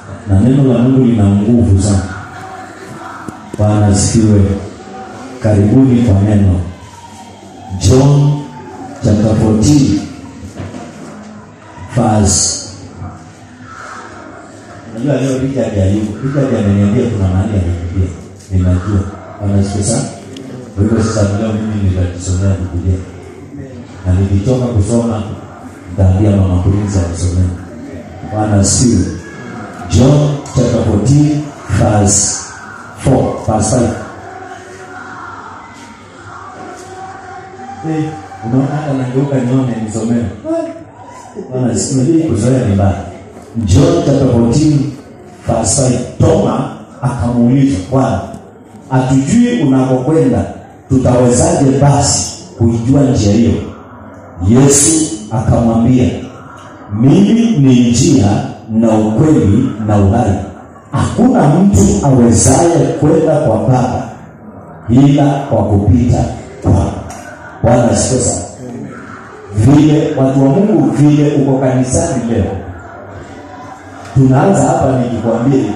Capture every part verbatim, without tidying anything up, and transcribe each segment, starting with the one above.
Na neno la Mungu lina nguvu sana. Bwana asifiwe. Karibuni kwa neno. John chapter fourteen verse. Unajua leo Richard alipo. Richard ameniambia kuna mahali anakimbia. Ninajua. Bwana asifiwe sana. Kwa hivyo sasa leo mimi nitasomea Biblia. Na nilitoka kusoma ndaambia mama Prince asome. Bwana asifiwe. John chapter fourteen verse four, verse five. Eh, unaona hata nageuka nione nisomee. Bwana asifiwe. Kuzoea ni mbaya. John chapter fourteen verse five. Toma akamuuliza, Bwana, atujui unakokwenda, tutawezaje basi kuijua njia hiyo? Yesu akamwambia, mimi ni njia na ukweli na uhai. Hakuna mtu awezaye kwenda kwa Baba ila kwa kupita kwa. Bwana asifiwe sana. Vile watu wa Mungu, vile uko kanisani leo, tunaanza hapa nikikwambia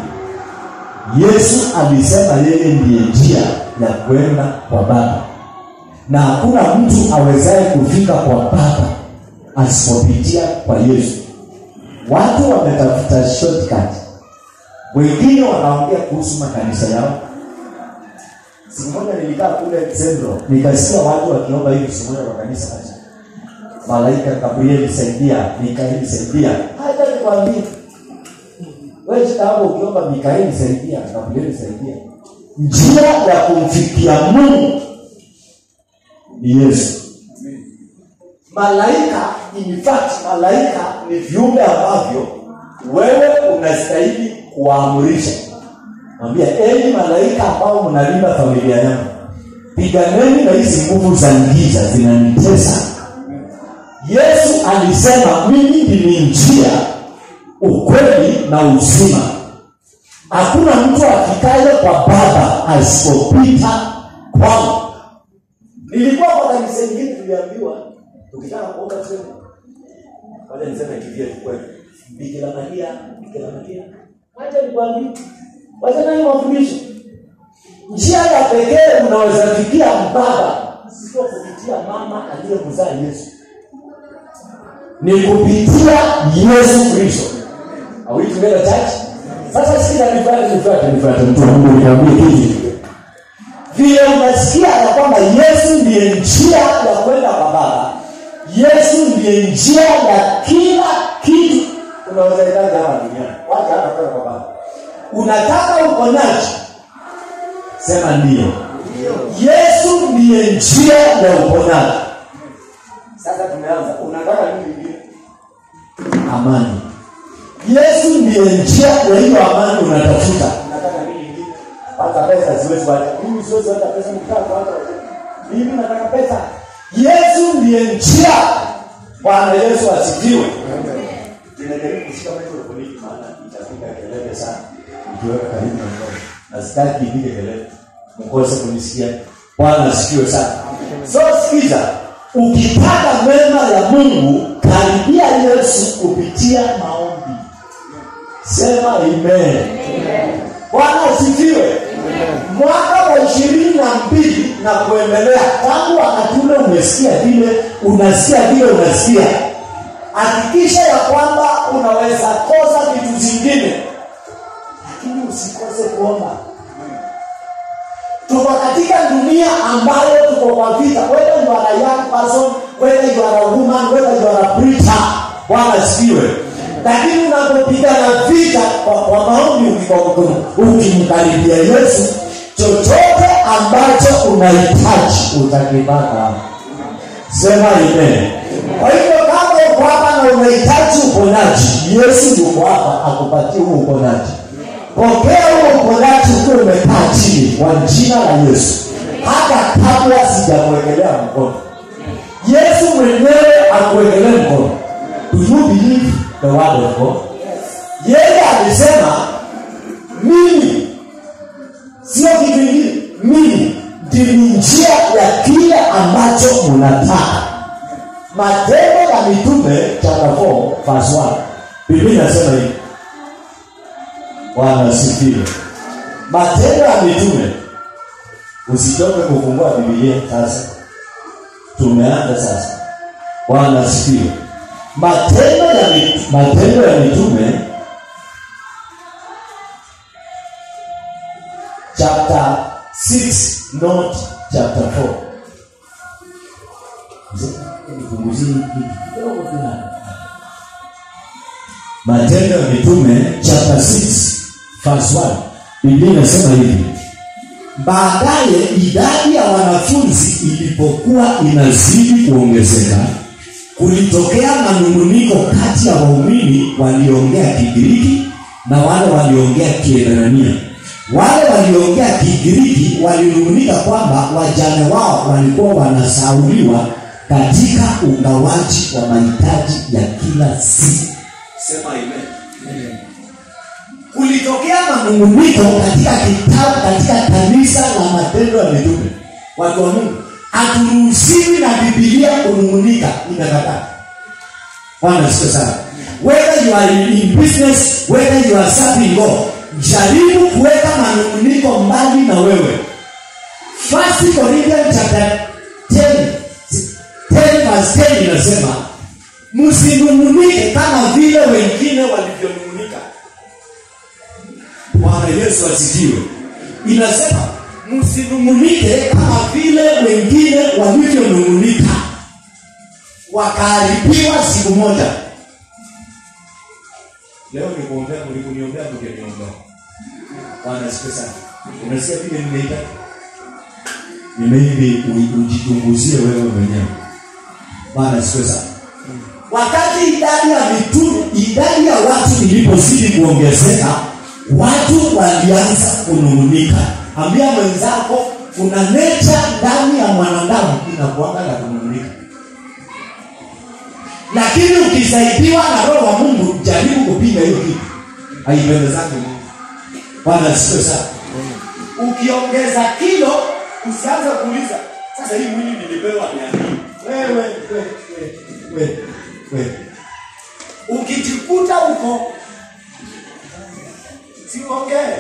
Yesu alisema yeye ndiye njia ya kwenda kwa Baba. Na hakuna mtu awezaye kufika kwa Baba asipopitia kwa Yesu. Watu wametafuta shortcut. Wengine wanaongea kuhusu makanisa yao. Siku moja nilikaa kule Central, nikasikia watu wakiomba hivi siku moja kwa kanisa kazi. Malaika Gabriel saidia, Mikaeli saidia. Hata nikwambie, wewe hapo ukiomba Mikaeli saidia, Gabriel saidia. Njia ya kumfikia Mungu ni Yesu. Malaika, in fact, malaika ni viumbe ambavyo wewe unastahili kuamrisha. Mwambia, enyi malaika ambao mnalinda familia yangu, piganeni na hizi nguvu za giza zinanitesa. Yesu alisema mimi ni njia, ukweli na uzima. Hakuna mtu afikaye kwa Baba asipopita kwangu. Nilikuwa kwa kanisa lingine tuliambiwa tukitaka kuomba tuseme, wale niseme kivie kweli. Bikira Maria, Bikira Maria. Acha nikwambie, wacha nani wafundishe. Njia ya pekee unaweza kufikia Baba sio kupitia mama aliyemzaa Yesu. Ni kupitia Yesu Kristo. Are we together, church? Sasa sisi tunafanya nifuate nifuate mtu wa Mungu niambie hivi. Vile unasikia ya kwamba Yesu ndiye njia ya kwenda kwa Baba. Yesu ndiye njia ya kila kitu unaweza itaja hapa duniani. Wacha hapa kwenda kwa Baba. Unataka uponyaji? Sema ndio. Yesu ndiye njia ya uponyaji. Sasa tumeanza. Unataka nini vingine? Amani. Yesu ndiye njia ya hiyo amani unatafuta. Unataka nini vingine? Hata pesa siwezi wacha. Mimi siwezi hata pesa mtaka hata. Mimi nataka pesa. Yesu ndiye njia. Bwana Yesu asifiwe. Tunajaribu kushika microphone maana itapiga kelele sana. Ukiweka karibu na mkono. Na sitaki ipige kelele. Mkose kunisikia. Bwana asifiwe sana. So sikiza, ukitaka mema ya Mungu, karibia Yesu kupitia maombi. Sema amen. Bwana asifiwe. Mwaka wa ishirini na mbili na kuendelea, tangu wakati ule umesikia vile unasikia vile unasikia, hakikisha ya kwamba unaweza kosa vitu zingine, lakini usikose kuomba. Tuko katika dunia ambayo tuko kwa vita. Whether you are a young person, whether you are a woman, whether you are a preacher, Bwana asifiwe. Lakini unapopigana vita kwa, kwa maombi ukimkaribia Yesu, chochote ambacho unahitaji utakipata. Sema amen. Kwa hivyo kama uko hapa na unahitaji uponyaji, Yesu yuko hapa akupatie huo uponyaji. Pokea huo uponyaji ukiwa umekaa chini kwa jina la Yesu. Hata kabla sijakuwekelea mkono, Yesu mwenyewe akuwekelee mkono. Do you believe the word of God? Yeye alisema mimi sio kitu kingine, mimi ndiye njia ya kile ambacho mnataka. Matendo ya Mitume chapter four verse one. Biblia inasema hivi. Bwana asifiwe. Matendo ya Mitume. Usitoke kufungua Biblia sasa. Tumeanza sasa. Bwana asifiwe. Matendo ya Matendo ya Mitume chapter six, not chapter four. Matendo ya Mitume chapter six verse one. Biblia inasema hivi: baadaye idadi ya wanafunzi ilipokuwa inazidi kuongezeka, kulitokea manunguniko kati ya waumini waliongea Kigiriki na wale waliongea Kiebrania. Wale waliongea Kigiriki walinungunika kwamba wajane wao walikuwa wanasauliwa katika ugawaji wa mahitaji ya kila siku. Sema amen. Amen. Kulitokea manunguniko katika kitabu katika kanisa la Matendo ya Mitume. Watu wa Mungu, haturuhusiwi na Biblia kunungunika, inakataa. Bwana asifiwe sana. Whether you are in business, whether you are serving God, jaribu kuweka manunguniko mbali na wewe. First Corinthians chapter ten verse ten inasema, msinungunike kama vile wengine walivyonungunika. Bwana Yesu asifiwe. Inasema msinungunike kama vile wengine walivyonungunika, wakaharibiwa siku moja. Leo nikuombea, mlikuniombea, mkiniombea. Bwana asifiwe sana. Unasikia vile nimeita? Nimeimbi ujitunguzie wewe mwenyewe. Bwana asifiwe sana. Wakati idadi ya mitume, idadi ya watu ilipozidi kuongezeka, watu walianza kunungunika. Ambia mwenzako, kuna nature ndani ya mwanadamu inakuanga na kunungunika. Lakini ukisaidiwa na Roho wa Mungu, jaribu kupinga hiyo kitu. Haipendezani Mungu. Bwana asifiwe sana. Ukiongeza kilo, usianze kuuliza, sasa hii mwili nilipewa ni nini? Wewe wewe wewe wewe. Ukijikuta uko siongee.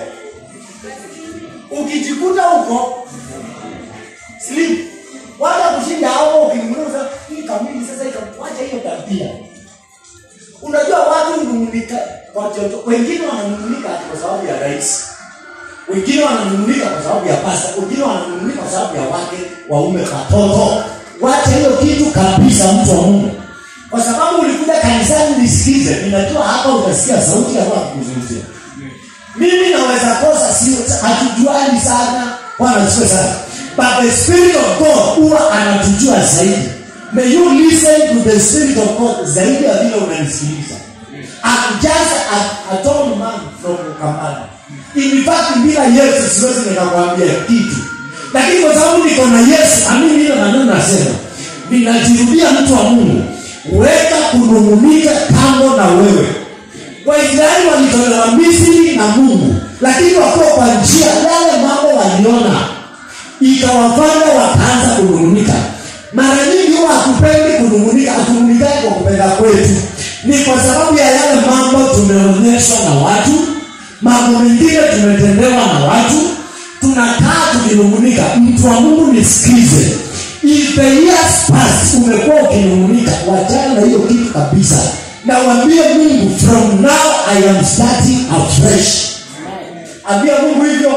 Ukijikuta uko sleep. Wala kushinda hao ukimruza hii kamili sasa ikakuacha hiyo tabia. Unajua watu hunungunika kwa watoto. Wengine wananungunika kwa sababu ya rais. Wengine wananungunika kwa sababu ya pasta. Wengine wananungunika kwa sababu ya wake, waume, watoto. Wacha hiyo kitu kabisa, mtu wa Mungu. Kwa sababu ulikuja kanisani nisikize, ninajua hapa utasikia sauti ya Roho kuzungumzia. Mimi naweza kosa, sio hatujuani sana. Bwana asifiwe sana. But the Spirit of God huwa anatujua zaidi. May you listen to the Spirit of God zaidi ya vile unanisikiliza. I'm just a, a tall man from Kampala. In fact, bila Yesu siwezi nikakwambia kitu. Lakini kwa sababu niko na Yesu, amini ile maneno nasema, ninajirudia mtu wa Mungu, weka kunungunika kando na wewe. Waisraeli walitolewa Misri na Mungu, lakini wakiwa kwa njia yale mambo waliona, ikawafanya wakaanza kunungunika. Mara nyingi huwa hatupendi kunungunika, hatunungunika kwa kupenda kwetu. Ni kwa sababu ya yale mambo tumeonyeshwa na watu, mambo mengine tumetendewa na watu, tunakaa tukinungunika. Mtu wa Mungu nisikize. If the years pass umekuwa ukinungunika, wachana na hiyo kitu kabisa. Na waambie Mungu, from now I am starting afresh. Ambia Mungu hivyo.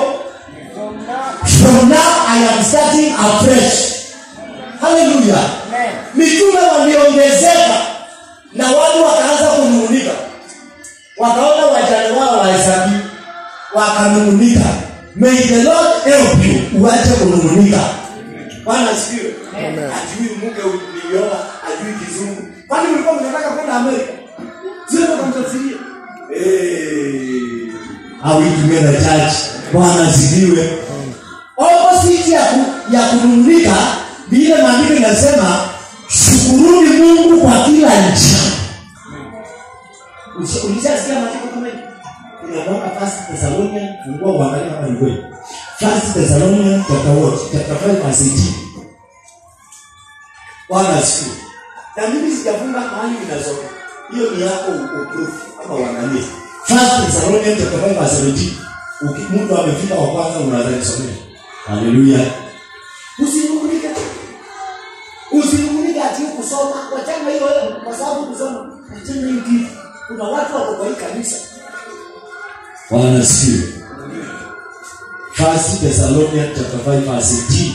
From now I am starting afresh. Hallelujah. Mitume waliongezeka na watu wakaanza kunungunika. Wakaona wajane wao wahesabi, wakanungunika. May the Lord help you uache kunungunika. Bwana asifiwe. Ajui mke ulioa, ajui kizungu. Kwani ulikuwa unataka kwenda Amerika? Sio kama mtafsiria. Eh. Are we together church? Bwana asifiwe. Opposite ya ku, ya kunungunika, bila maandiko inasema shukuruni Mungu kwa kila njia. Ulishasikia maandiko kama hivi? Inaomba First Thessalonians, fungua uangalie kama ni kweli. First Thessalonians chapter what? Chapter five verse eighteen. Bwana asifiwe. Na mimi sijafunga mahali ninasoma. Hiyo ni yako uproof ama uangalie. First Thessalonians chapter five verse seventeen. Mtu amefika wa kwanza unaanza kusomea. Haleluya. Usinungunike. Usinungunike ati kusoma. Wachana hiyo wewe kwa sababu kusoma. Achana hiyo kitu. Kuna watu wako kwa hii kanisa. Bwana sifiwe. First Thessalonians chapter five verse eighteen.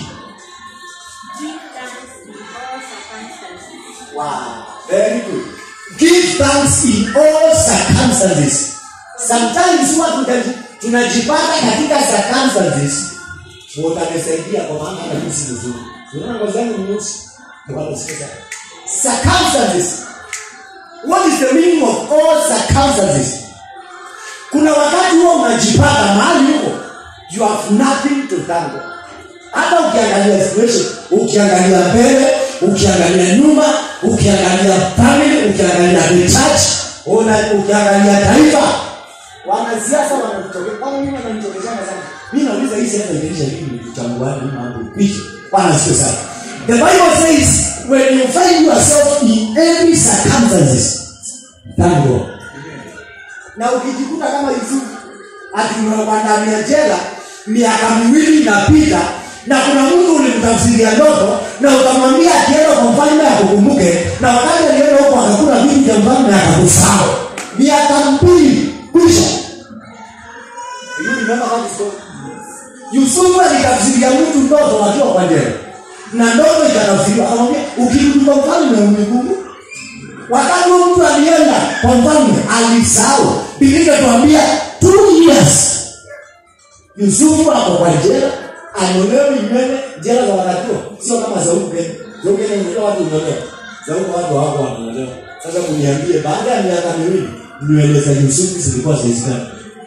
Wow, very good. Give thanks in all circumstances. Sometimes watu tunajipata katika circumstances. Watanisaidia kwa maana na mimi si mzuri. Unaona kwa zangu ni nusu. Kwa sasa. Circumstances. What is the meaning of all circumstances? Kuna wakati huo unajipata mahali huko. You have nothing to thank God. Hata ukiangalia situation, ukiangalia mbele, ukiangalia nyuma, ukiangalia family, ukiangalia the church, una ukiangalia taifa, wanasiasa wanatokea. Kama mimi wananitokea sana. Mimi nauliza hizi hata ingeisha hivi kuchambua ni mambo picha. Bwana sio sana. The Bible says when you find yourself in every circumstances, thank God. Na ukijikuta kama Yusufu ati unapanda jela miaka miwili inapita na kuna mtu ulimtafsiria ndoto na ukamwambia akienda kwa mfalme akukumbuke na wakati alienda huko akakula vitu vya mfalme akakusahau. Miaka mbili kisha. You remember that story? Yusufu alitafsiria mtu ndoto akiwa kwa jela. Na ndoto ikatafsiriwa akamwambia ukirudi kwa mfalme unikumbuke. Wakati mtu alienda kwa mfalme alisahau. Biblia inatuambia two years Yusufu hapo kwa jela, anolewe imene jela za wakati sio kama za huko Kenya. Huko Kenya ndio watu wanaolewa. Za huko watu wako wanaolewa. Sasa kuniambie baada ya miaka miwili nywele za Yusufu zilikuwa zinaisha.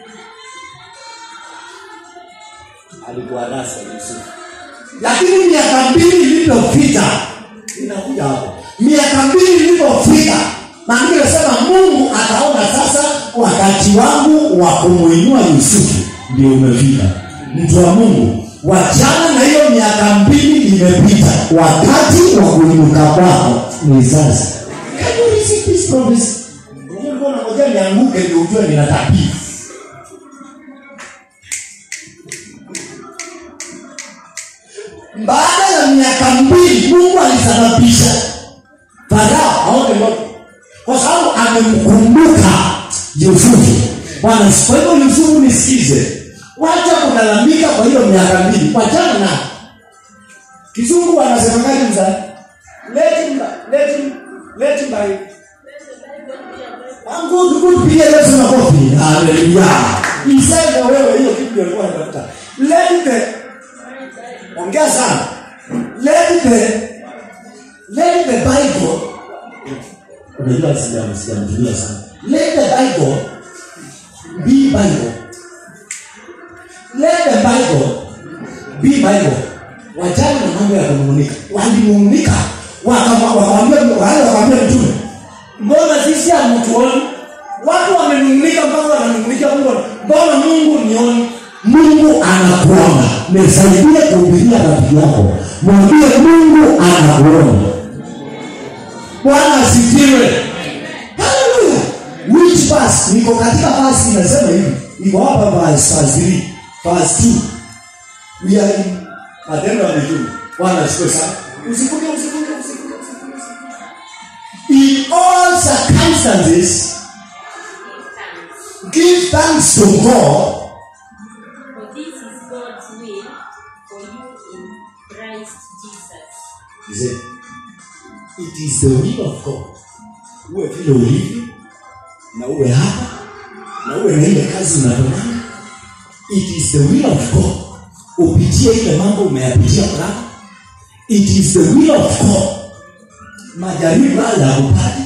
Alikuwa rasa Yusufu. Lakini miaka mbili ilipopita inakuja hapo. Miaka mbili ilipofika, maana nasema Mungu ataona sasa wakati wangu wa kumuinua Yusufu ndio umefika. Mtu wa Mungu, wachana na hiyo miaka mbili imepita. Wakati wa kuinuka kwako ni sasa. Can you receive this promise? Mungu anakuja nianguke ndio ujue ninatapia. Baada ya miaka mbili Mungu alisababisha Farao aone moto. Kwa sababu amemkumbuka Yusufu. Bwana, kwa hiyo Yusufu nisikize. Wacha kulalamika kwa hiyo miaka mbili. Wachana na. Kizungu anasema gani mzee? Let him let him let him by. Angu tukupigie Yesu makofi. Hallelujah. Iseme wewe hiyo kitu ndio unatafuta. Let the ongea sana. Let the let the Bible. Unajua sija sijamjua sana. Let the Bible be Bible. Let the Bible be Bible. Wajana na mambo ya kunung'unika. Walinung'unika. Wakamwambia wale wakamwambia mtume. Mbona sisi hamtuoni? Watu wamenung'unika mpaka wananung'unika Mungu. Mbona Mungu nioni? Mungu anakuona. Nisaidie kuhubiria rafiki yako. Mwambie Mungu anakuona. Bwana asifiwe. Hallelujah. Which verse? Niko katika verse inasema hivi. Niko hapa verse three, verse two. We are in Matendo ya Mitume. Bwana asifiwe sana. Usifuke usifuke usifuke usifuke. In all circumstances, give thanks to God. For this is God's will for you in Christ Jesus. Is it? It is the will of God. Uwe vile ulivyo na uwe hapa na uwe na ile kazi unayofanya. It is the will of God. Upitie ile mambo umeyapitia kwa. It is the will of God. Majaribu haya upate.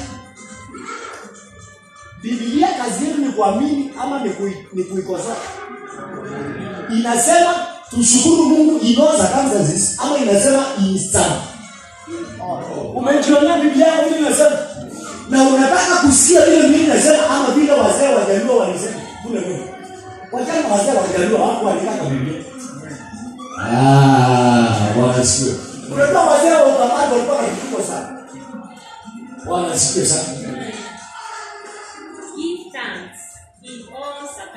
Biblia kazi yetu ni kuamini ama ni kuikosa. Inasema tushukuru Mungu in all circumstances ama inasema instant. Umejionea Biblia yako vile inasema na unataka kusikia vile mimi nasema ama vile wazee wajaliwa walisema kule kule. Wajana wazee wajaliwa hapo walitaka Biblia. Ah, Bwana sio. Unajua wazee wa zamani walikuwa wanajua sana. Bwana sio sana. Give thanks in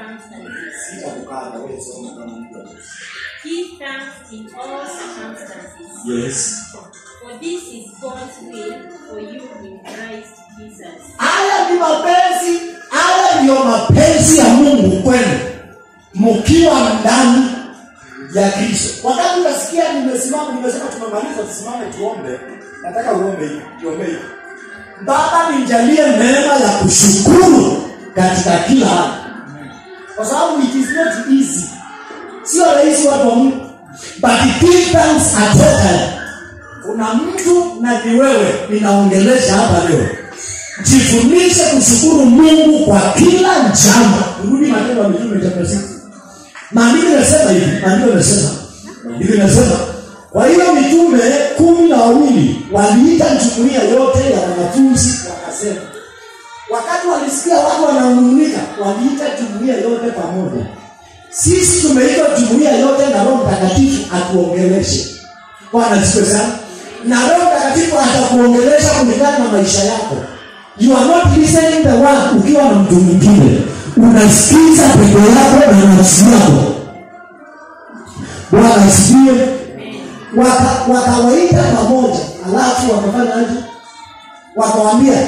circumstances. Sitakukata wewe soma kama mtu. Give thanks in all circumstances. Yes. For this is God's will for you in Christ Jesus. Haya ni mapenzi, haya ndio mapenzi ya Mungu kwenu mkiwa ndani ya Kristo. Wakati unasikia nimesimama nimesema tumemaliza tusimame tuombe, nataka uombe hivi, tuombe hivi. Baba nijalie neema ya kushukuru katika kila hali. Kwa sababu it is not easy. Sio rahisi watu wa Mungu. But give thanks at all times. Kuna mtu na ni wewe ninaongelesha hapa leo. Jifunze kushukuru Mungu kwa kila jambo. Rudi Matendo ya Mitume chapter six. Maandiko yanasema hivi, maandiko yanasema. Maandiko yanasema kwa hiyo mitume kumi na wawili waliita jumuiya yote ya wanafunzi wakasema. Wakati walisikia watu wananung'unika, waliita jumuiya yote pamoja. Sisi tumeitwa jumuiya yote na Roho Mtakatifu atuongeleshe. Bwana asifiwe sana. Na Roho Mtakatifu atakuongelesha kulingana na maisha yako. You are not listening the word ukiwa na mtu mwingine. Unasikiza peke yako na nafsi yako. Bwana asifiwe. Waka wakawaita pamoja, alafu wakafanya aje? Wakawaambia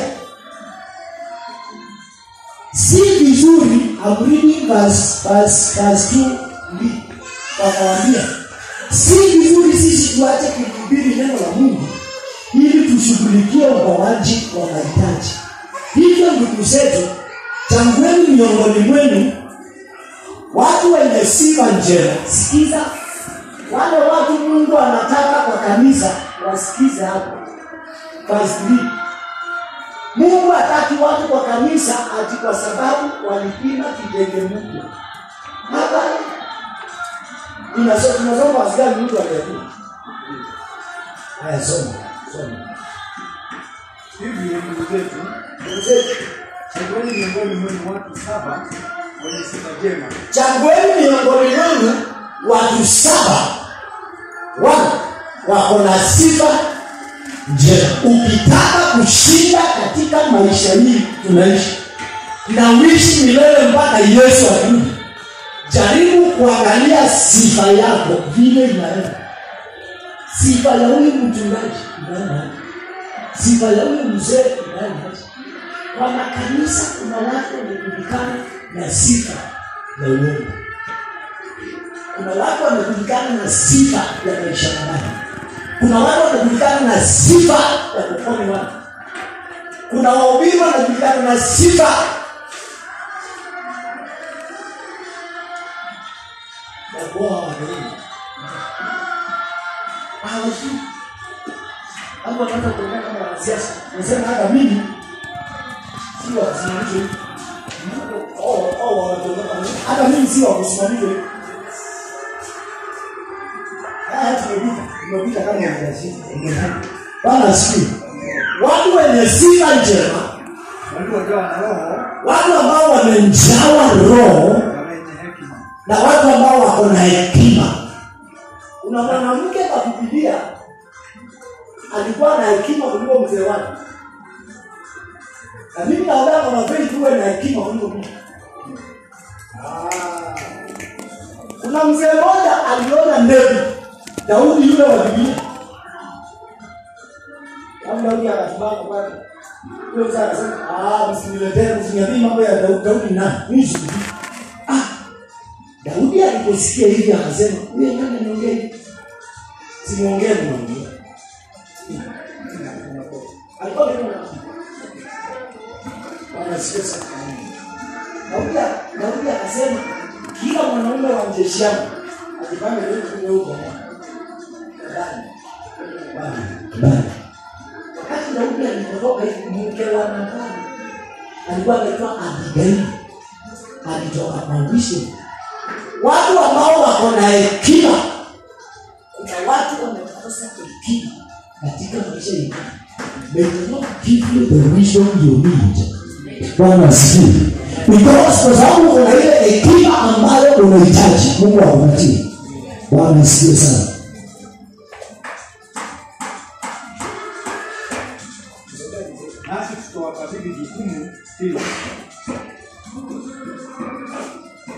si vizuri. I'm reading verse verse verse two. Wakawaambia si vizuri sisi tuache kuhubiri neno la Mungu ili tushughulikie ugawaji wa mahitaji. Hivyo ndugu zetu, changueni miongoni mwenu watu wenye sifa njema. Sikiza, wale watu Mungu anataka kwa kanisa wasikize hapo. Verse three. Mungu hataki watu kwa kanisa ati kwa sababu walipima kitenge mpya. Hapa inasoma tunasoma askari mtu aliyekuwa. Haya soma, soma. Hivi ndugu zetu, Ndugu zetu, chagueni miongoni mwenu watu saba wenye sifa njema. chagueni miongoni mwenu watu saba wana wako na sifa njema. Ukitaka kushinda katika maisha hii tunaishi na uishi milele mpaka Yesu arudi, jaribu kuangalia sifa yako vile inaenda. Sifa ya huyu mchungaji inaenda, sifa ya huyu mzee inaenda. Kwa makanisa kuna watu wanajulikana na sifa ya uongo. Kuna watu wanajulikana na sifa ya maisha mabaya. Kuna watu wanajulikana na sifa ya kupona watu. Kuna wahubiri wanajulikana na sifa ya kuoa wanaume. Hawajui. Hapo wanataka kuongea kama wanasiasa. Nasema hata mimi si wa kusimamishwa. Oh, oh, wanatoka. Hata mimi si wa kusimamishwa. Haya tumepita. Tumepita kama wanasiasa. Bwana asifiwe. Watu wenye sifa njema, Watu wajawa na roho, watu ambao wamejawa roho wenye hekima. na watu ambao wako na hekima. Kuna mwanamke kwa Biblia alikuwa na hekima kuliko mzee wake. Na mimi naomba kwa mapeni tuwe na hekima kuliko mimi. Ah. Kuna mzee mmoja aliona ndevu Daudi yule wa Biblia. Kama Daudi akatumana kwake. Yule mzee akasema, "Ah, msiniletee msiniambie mambo ya Daudi. Daudi nani? Mimi sijui." Ah. Daudi aliposikia hivi akasema, "Wewe nani anaongea hivi? Simuongee mwanangu." Alikuwa ni mwana. Bwana sikesa. Daudi Daudi akasema, "Kila mwanaume wa jeshi yangu akipange leo kwenye huko." Ndani. Bwana. Wakati Daudi alipotoka hivi mke wa Nathani alikuwa anaitwa Abigail. Alitoka kwa wisdom. Watu ambao wako na hekima. Kuna watu wanakosa hekima katika maisha yao. They will not give you the wisdom you need. Bwana asifiwe. Because kwa sababu kuna ile hekima ambayo unahitaji, Mungu akupatie. Bwana asifiwe sana. Nasi tutawakabidhi jukumu hilo.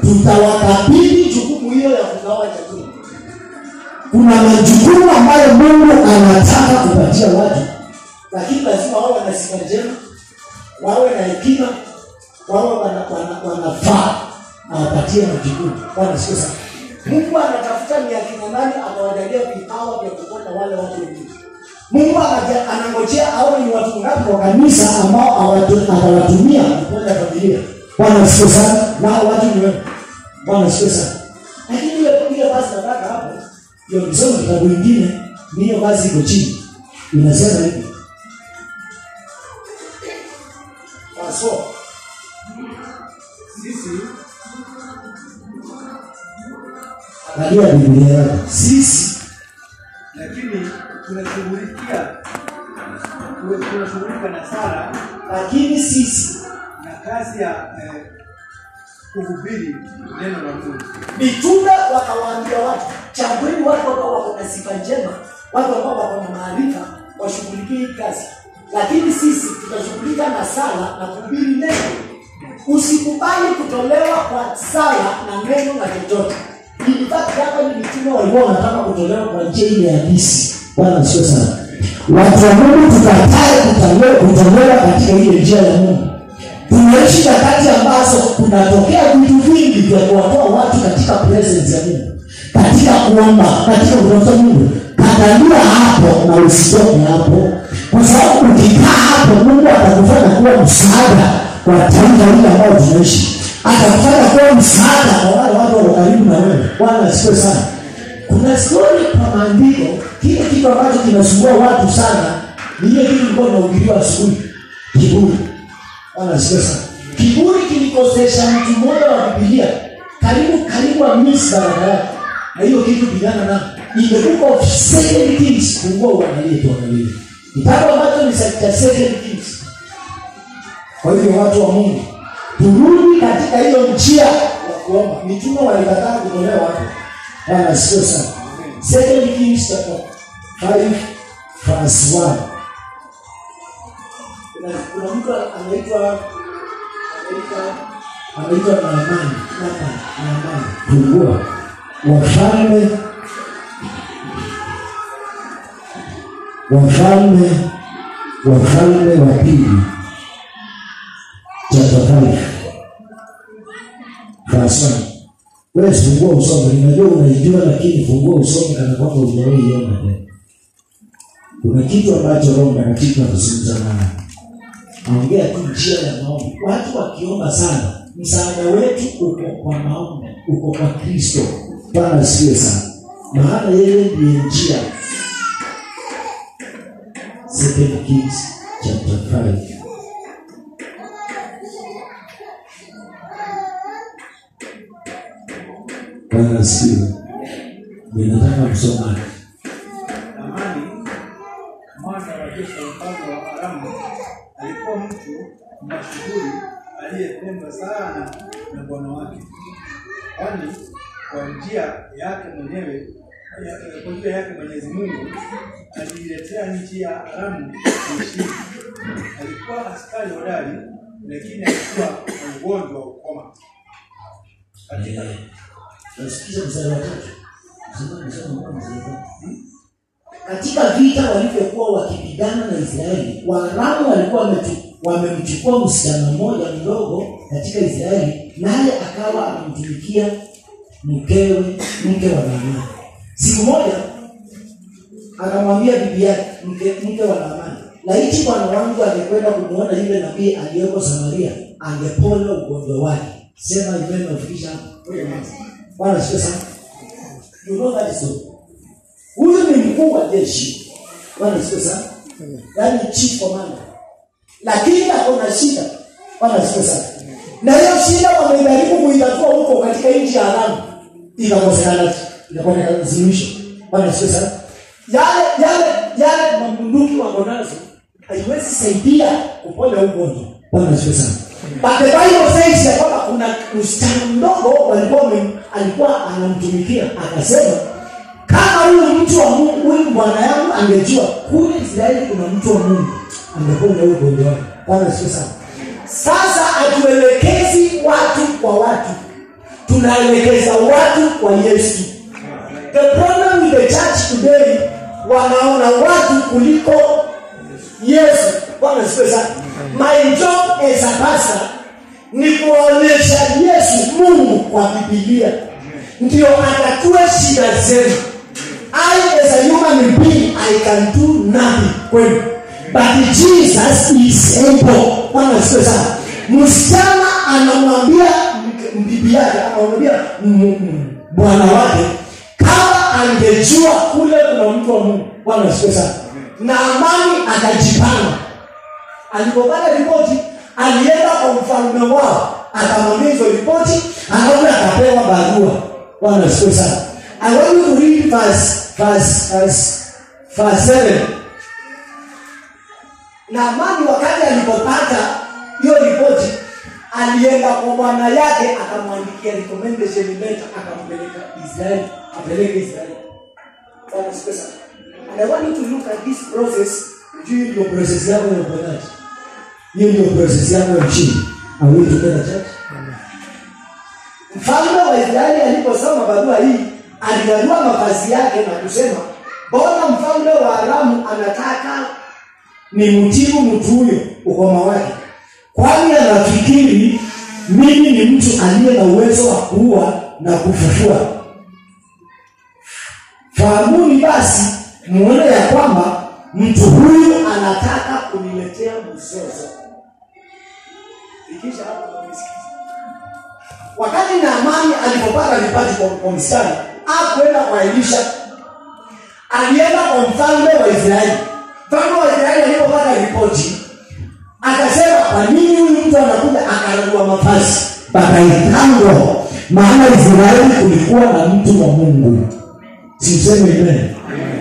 tutawakabidhi jukumu hilo ya kugawa chakula. Kuna majukumu ambayo Mungu anataka kupatia watu, lakini lazima wawe na sifa njema, wawe na hekima, wawe wanafaa awapatie majukumu. Bwana siku sana. Mungu anatafuta ni akina nani atawajalia vipawa vya kupota wale watu wengine. Mungu anangojea aone ni watu ngapi wa kanisa ambao atawatumia kupota familia. Bwana siku sana. Na watu ni wewe. Bwana siku sana. Lakini ile ile basi nataka hapo ndio msomo kitabu kingine ni hiyo basi iko chini. Inasema hivi. Paso. Sisi angalia Biblia yako. Sisi lakini tunashughulikia tunashughulika na sala, lakini sisi na kazi ya eh, kuhubiri neno la Mungu. Mitume wakawaambia watu, chagueni watu ambao wako na sifa njema, watu ambao wako na maarifa, washughulikie hii kazi. Lakini sisi tutashughulika na sala na kuhubiri neno. Usikubali kutolewa kwa sala na neno na chochote. Ilibaki hapa ni mitume walikuwa wanataka kutolewa kwa njia ile ya hadisi. Bwana sio sana. Watu wa Mungu tukatae kutolewa kutolewa katika ile njia ya Mungu. Tunaishi wakati ambazo kunatokea vitu vingi vya kuwatoa watu katika presence ya Mungu, katika kuomba, katika kutafuta Mungu. Katalia hapo na usitoke hapo, kwa sababu ukikaa hapo Mungu atakufanya kuwa msaada kwa taifa hili ambalo tunaishi. Atakufanya kuwa msaada kwa wale watu wa karibu na wewe. Bwana asifiwe sana. Kuna story kwa maandiko, kile kitu ambacho kinasumbua watu sana ni ile kitu kilikuwa kinahubiriwa asubuhi, kiburi. Bwana asifiwe sana. Kiburi kilikosesha mtu mmoja wa Biblia karibu karibu amisi baraka yake. Na hiyo kitu kijana na in the book of Second Kings, fungua uangalie tu angalie. Kitabu ambacho ni cha Second Kings. Kwa hivyo watu wa Mungu, turudi katika hiyo njia ya kuomba. Mitume walikataa kutolewa watu. Bwana asifiwe sana. Second Kings chapter five verse one. Kuna kuna mtu anaitwa anaitwa anaitwa Naamani. Naamani. Fungua Wafalme Wafalme Wafalme wa pili chapter five verse one. Wewe fungua usome, ninajua unaijua lakini fungua usome kana kwamba hujawahi iona tena. Kuna kitu ambacho Roho Mtakatifu anazungumza naye. Anaongea tu njia ya maombi. Watu wakiomba sana, msaada wetu uko kwa maombi, uko kwa Kristo. Bwana asifiwe sana. Maana yeye ndiye njia. Second Kings chapter five. Bwana asifiwe. Ninataka msomaji. Amani mwana wa jeshi la mfalme wa Aramu alikuwa mtu mashuhuri aliyependwa sana na bwana wake, kwani kwa njia yake mwenyewe kwa njia yake Mwenyezi Mungu aliletea nchi ya Aramu ushindi. Alikuwa askari hodari, lakini alikuwa na ugonjwa wa ukoma. Katika Nasikiza mstari wa tatu. Katika vita walivyokuwa wakipigana na Israeli, Waaramu walikuwa wamemchukua msichana mmoja mdogo katika Israeli, naye akawa anamtumikia mkewe, mke wa Naamani. Siku moja akamwambia bibi yake, mke, mke wa Naamani, laiti bwana wangu angekwenda kumuona yule nabii aliyeko Samaria, angepona ugonjwa wake. Sema amen ofisha. Bwana sio sana. You know that is so. Huyu ni mkuu wa jeshi. Bwana sio sana. Yaani chief commander. Lakini akona shida. Bwana sio sana. Na hiyo shida wamejaribu kuitatua huko katika nchi ya Aramu. Ikakosekana. Ikakosekana solution. Bwana sio sana. Yale yale yale mabunduki wako nazo haiwezi saidia kuponya ugonjwa. Bwana sio sana. But the Bible says that kwamba kuna msichana mdogo walikuwa alikuwa anamtumikia, akasema kama huyu mtu wa Mungu, huyu bwana yangu angejua kule Israeli kuna mtu wa Mungu, angepona huyo ugonjwa wake. Bwana sio sana. Sasa atuelekezi watu kwa watu. tunaelekeza watu kwa Yesu. The problem with the church today, wanaona watu kuliko Yesu. Bwana asifiwe sana. My job as a pastor ni kuonyesha Yesu Mungu kwa Biblia. Ndio atatue shida zenu. I as a human being, I can do nothing kwenu. But Jesus is able. Bwana asifiwe sana. Msichana anamwambia bibi yake, anamwambia bwana wake, kama angejua kule kuna mtu wa Mungu. Bwana asifiwe sana. Na amani akajipanga. Alipopata ripoti, alienda kwa mfalme wao, akamwambia hizo ripoti, anaona akapewa barua. Bwana asifiwe sana. I want you to read verse verse verse verse seven. Na amani wakati alipopata hiyo ripoti, alienda kwa bwana yake, akamwandikia recommendation letter, akampeleka Israeli, apeleke Israeli. Bwana asifiwe sana. And I want you to look at this process. Hiyo ndio process yako ya uponyaji. Hiyo ndio process yako ya chini. Are we together, church? Mfalme wa Israeli aliposoma barua hii, aligarua mavazi yake na kusema, "Bwana mfalme wa Aramu anataka ni mtibu mtu huyo ukoma wake. Kwani anafikiri mimi ni mtu aliye na uwezo wa kuua na kufufua. Fahamuni basi muone ya kwamba mtu huyu anataka kuniletea mzozo." Fikisha hapo kwa msikizi. Wakati Naamani alipopata ripoti kwa kwa msichana, hakwenda kwa Elisha. Alienda kwa mfalme wa Israeli. Mfalme wa Israeli alipopata ripoti, akasema, "Kwa nini huyu mtu anakuja akararua mavazi?" Bakaitango, maana Israeli kulikuwa na mtu wa Mungu. Siseme amen.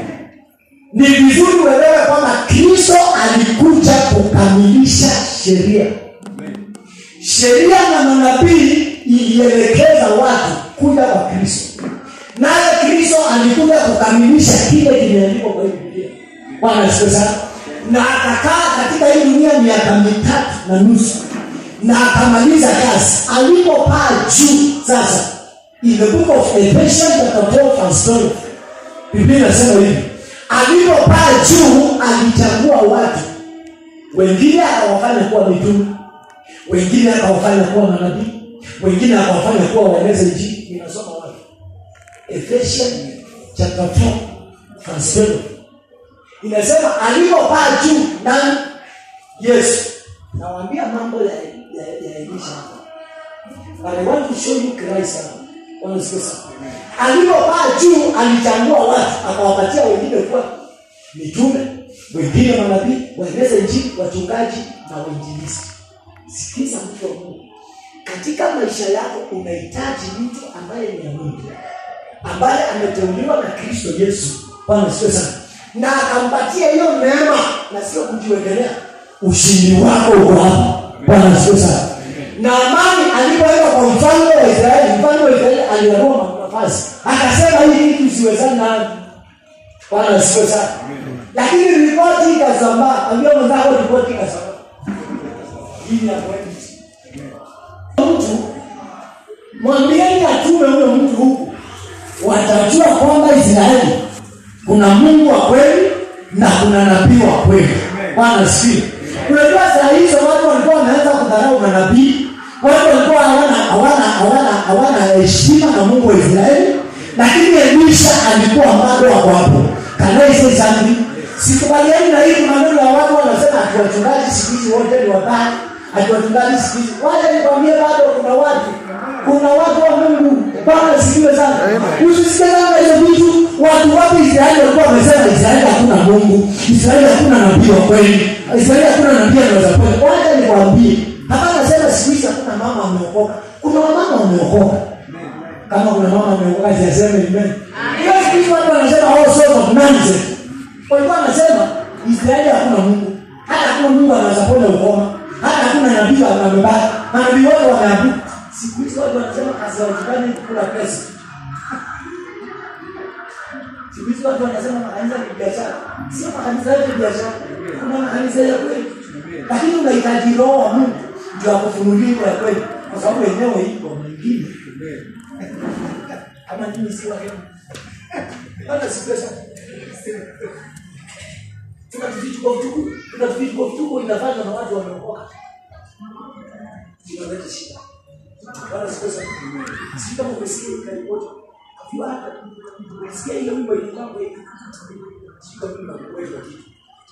Ni vizuri uelewe kwamba Kristo alikuja kukamilisha sheria. Sheria na manabii ilielekeza watu kuja kwa Kristo. Naye Kristo alikuja kukamilisha kile kimeandikwa kwa Biblia. Bwana asifiwe sana. Na akakaa katika hii dunia miaka mitatu na nusu. Na akamaliza kazi. Alipopaa juu sasa, in the book of Ephesians chapter twelve verse twelve, Biblia inasema hivi, alipopaa juu alichagua watu. Wengine akawafanya kuwa mitume, wengine akawafanya kuwa manabii, wengine akawafanya kuwa waeleza injili. Inasoma wapi? Ephesians chapter twelve verse twelve. Inasema alipopaa juu nani? Yesu. Nawaambia mambo ya ya, ya Elisha hapa. But I want to show you Christ hapa. Bwana asifiwe sana. Alipopaa juu alichagua watu, akawapatia wengine kuwa mitume, wengine manabii, waeleza injili, wachungaji na wainjilisti. Sikiza mtu wa Mungu. Katika maisha yako unahitaji mtu ambaye ni Mungu, ambaye ameteuliwa na Kristo Yesu. Bwana asifiwe sana. Na akampatia hiyo neema na sio kujiwekelea. Ushindi wako uko hapa. Bwana asifiwe sana. Na amani alipoenda kwa mfalme wa Israeli, mfalme wa Israeli aliamua mavazi. Akasema hii kitu siwezani na. Bwana asifiwe sana. Lakini ripoti ikasambaa, ambia mzako ripoti ikasambaa. Hii ya kweli. Mtu mwambieni atume huyo mtu huku, watajua kwamba Israeli kuna Mungu wa kweli na kuna nabii wa kweli. Bwana asifiwe. Unajua saa hizo watu walikuwa wanaanza kudharau manabii, watu walikuwa hawana hawana hawana hawana heshima na Mungu wa Israeli, lakini Elisha alikuwa bado hapo hapo. Kanisa zangu sikubaliani na hii maneno ya watu wanasema ati wachungaji siku hizi wote ni wabaya, ati wachungaji siku hizi. Wacha nikwambie bado kuna watu, kuna watu wa Mungu. Bwana asifiwe sana. Usisikie kama hizo vitu watu wapi Israeli walikuwa wamesema Israeli hakuna Mungu, Israeli hakuna nabii wa kweli, Israeli hakuna nabii anaweza kweli. Wacha nikwambie, hapa nasema siku hizi hakuna mama ameokoka. Kuna mama ameokoka. Kama kuna mama ameokoka aseme amen. Hiyo siku hizi watu wanasema oh so of nonsense. Walikuwa wanasema Israeli hakuna Mungu. Hata hakuna Mungu anaweza kwenda ukoma. Hata hakuna nabii amebaki. Manabii wote wameabudu. Siku hizi watu wanasema kazi yao ni kula pesa. Siku hizi watu wanasema makanisa ni biashara. Sio makanisa yote biashara. Kuna makanisa ya kweli. Lakini unahitaji roho wa Mungu ndio akufunulie kwa kweli. Kwa sababu enyewe iko mwingine. Ama nini si wake. Bana si pesa. Tunatufiki kwa mtuku, tunatufiki kwa mtuku inafanya na watu wameokoka. Tunaleta shida. Bana si pesa. Si kama umesikia ripoti. Afia hata umesikia ile wimbo ilikuwa hivi. Si kama unakuelewa kitu.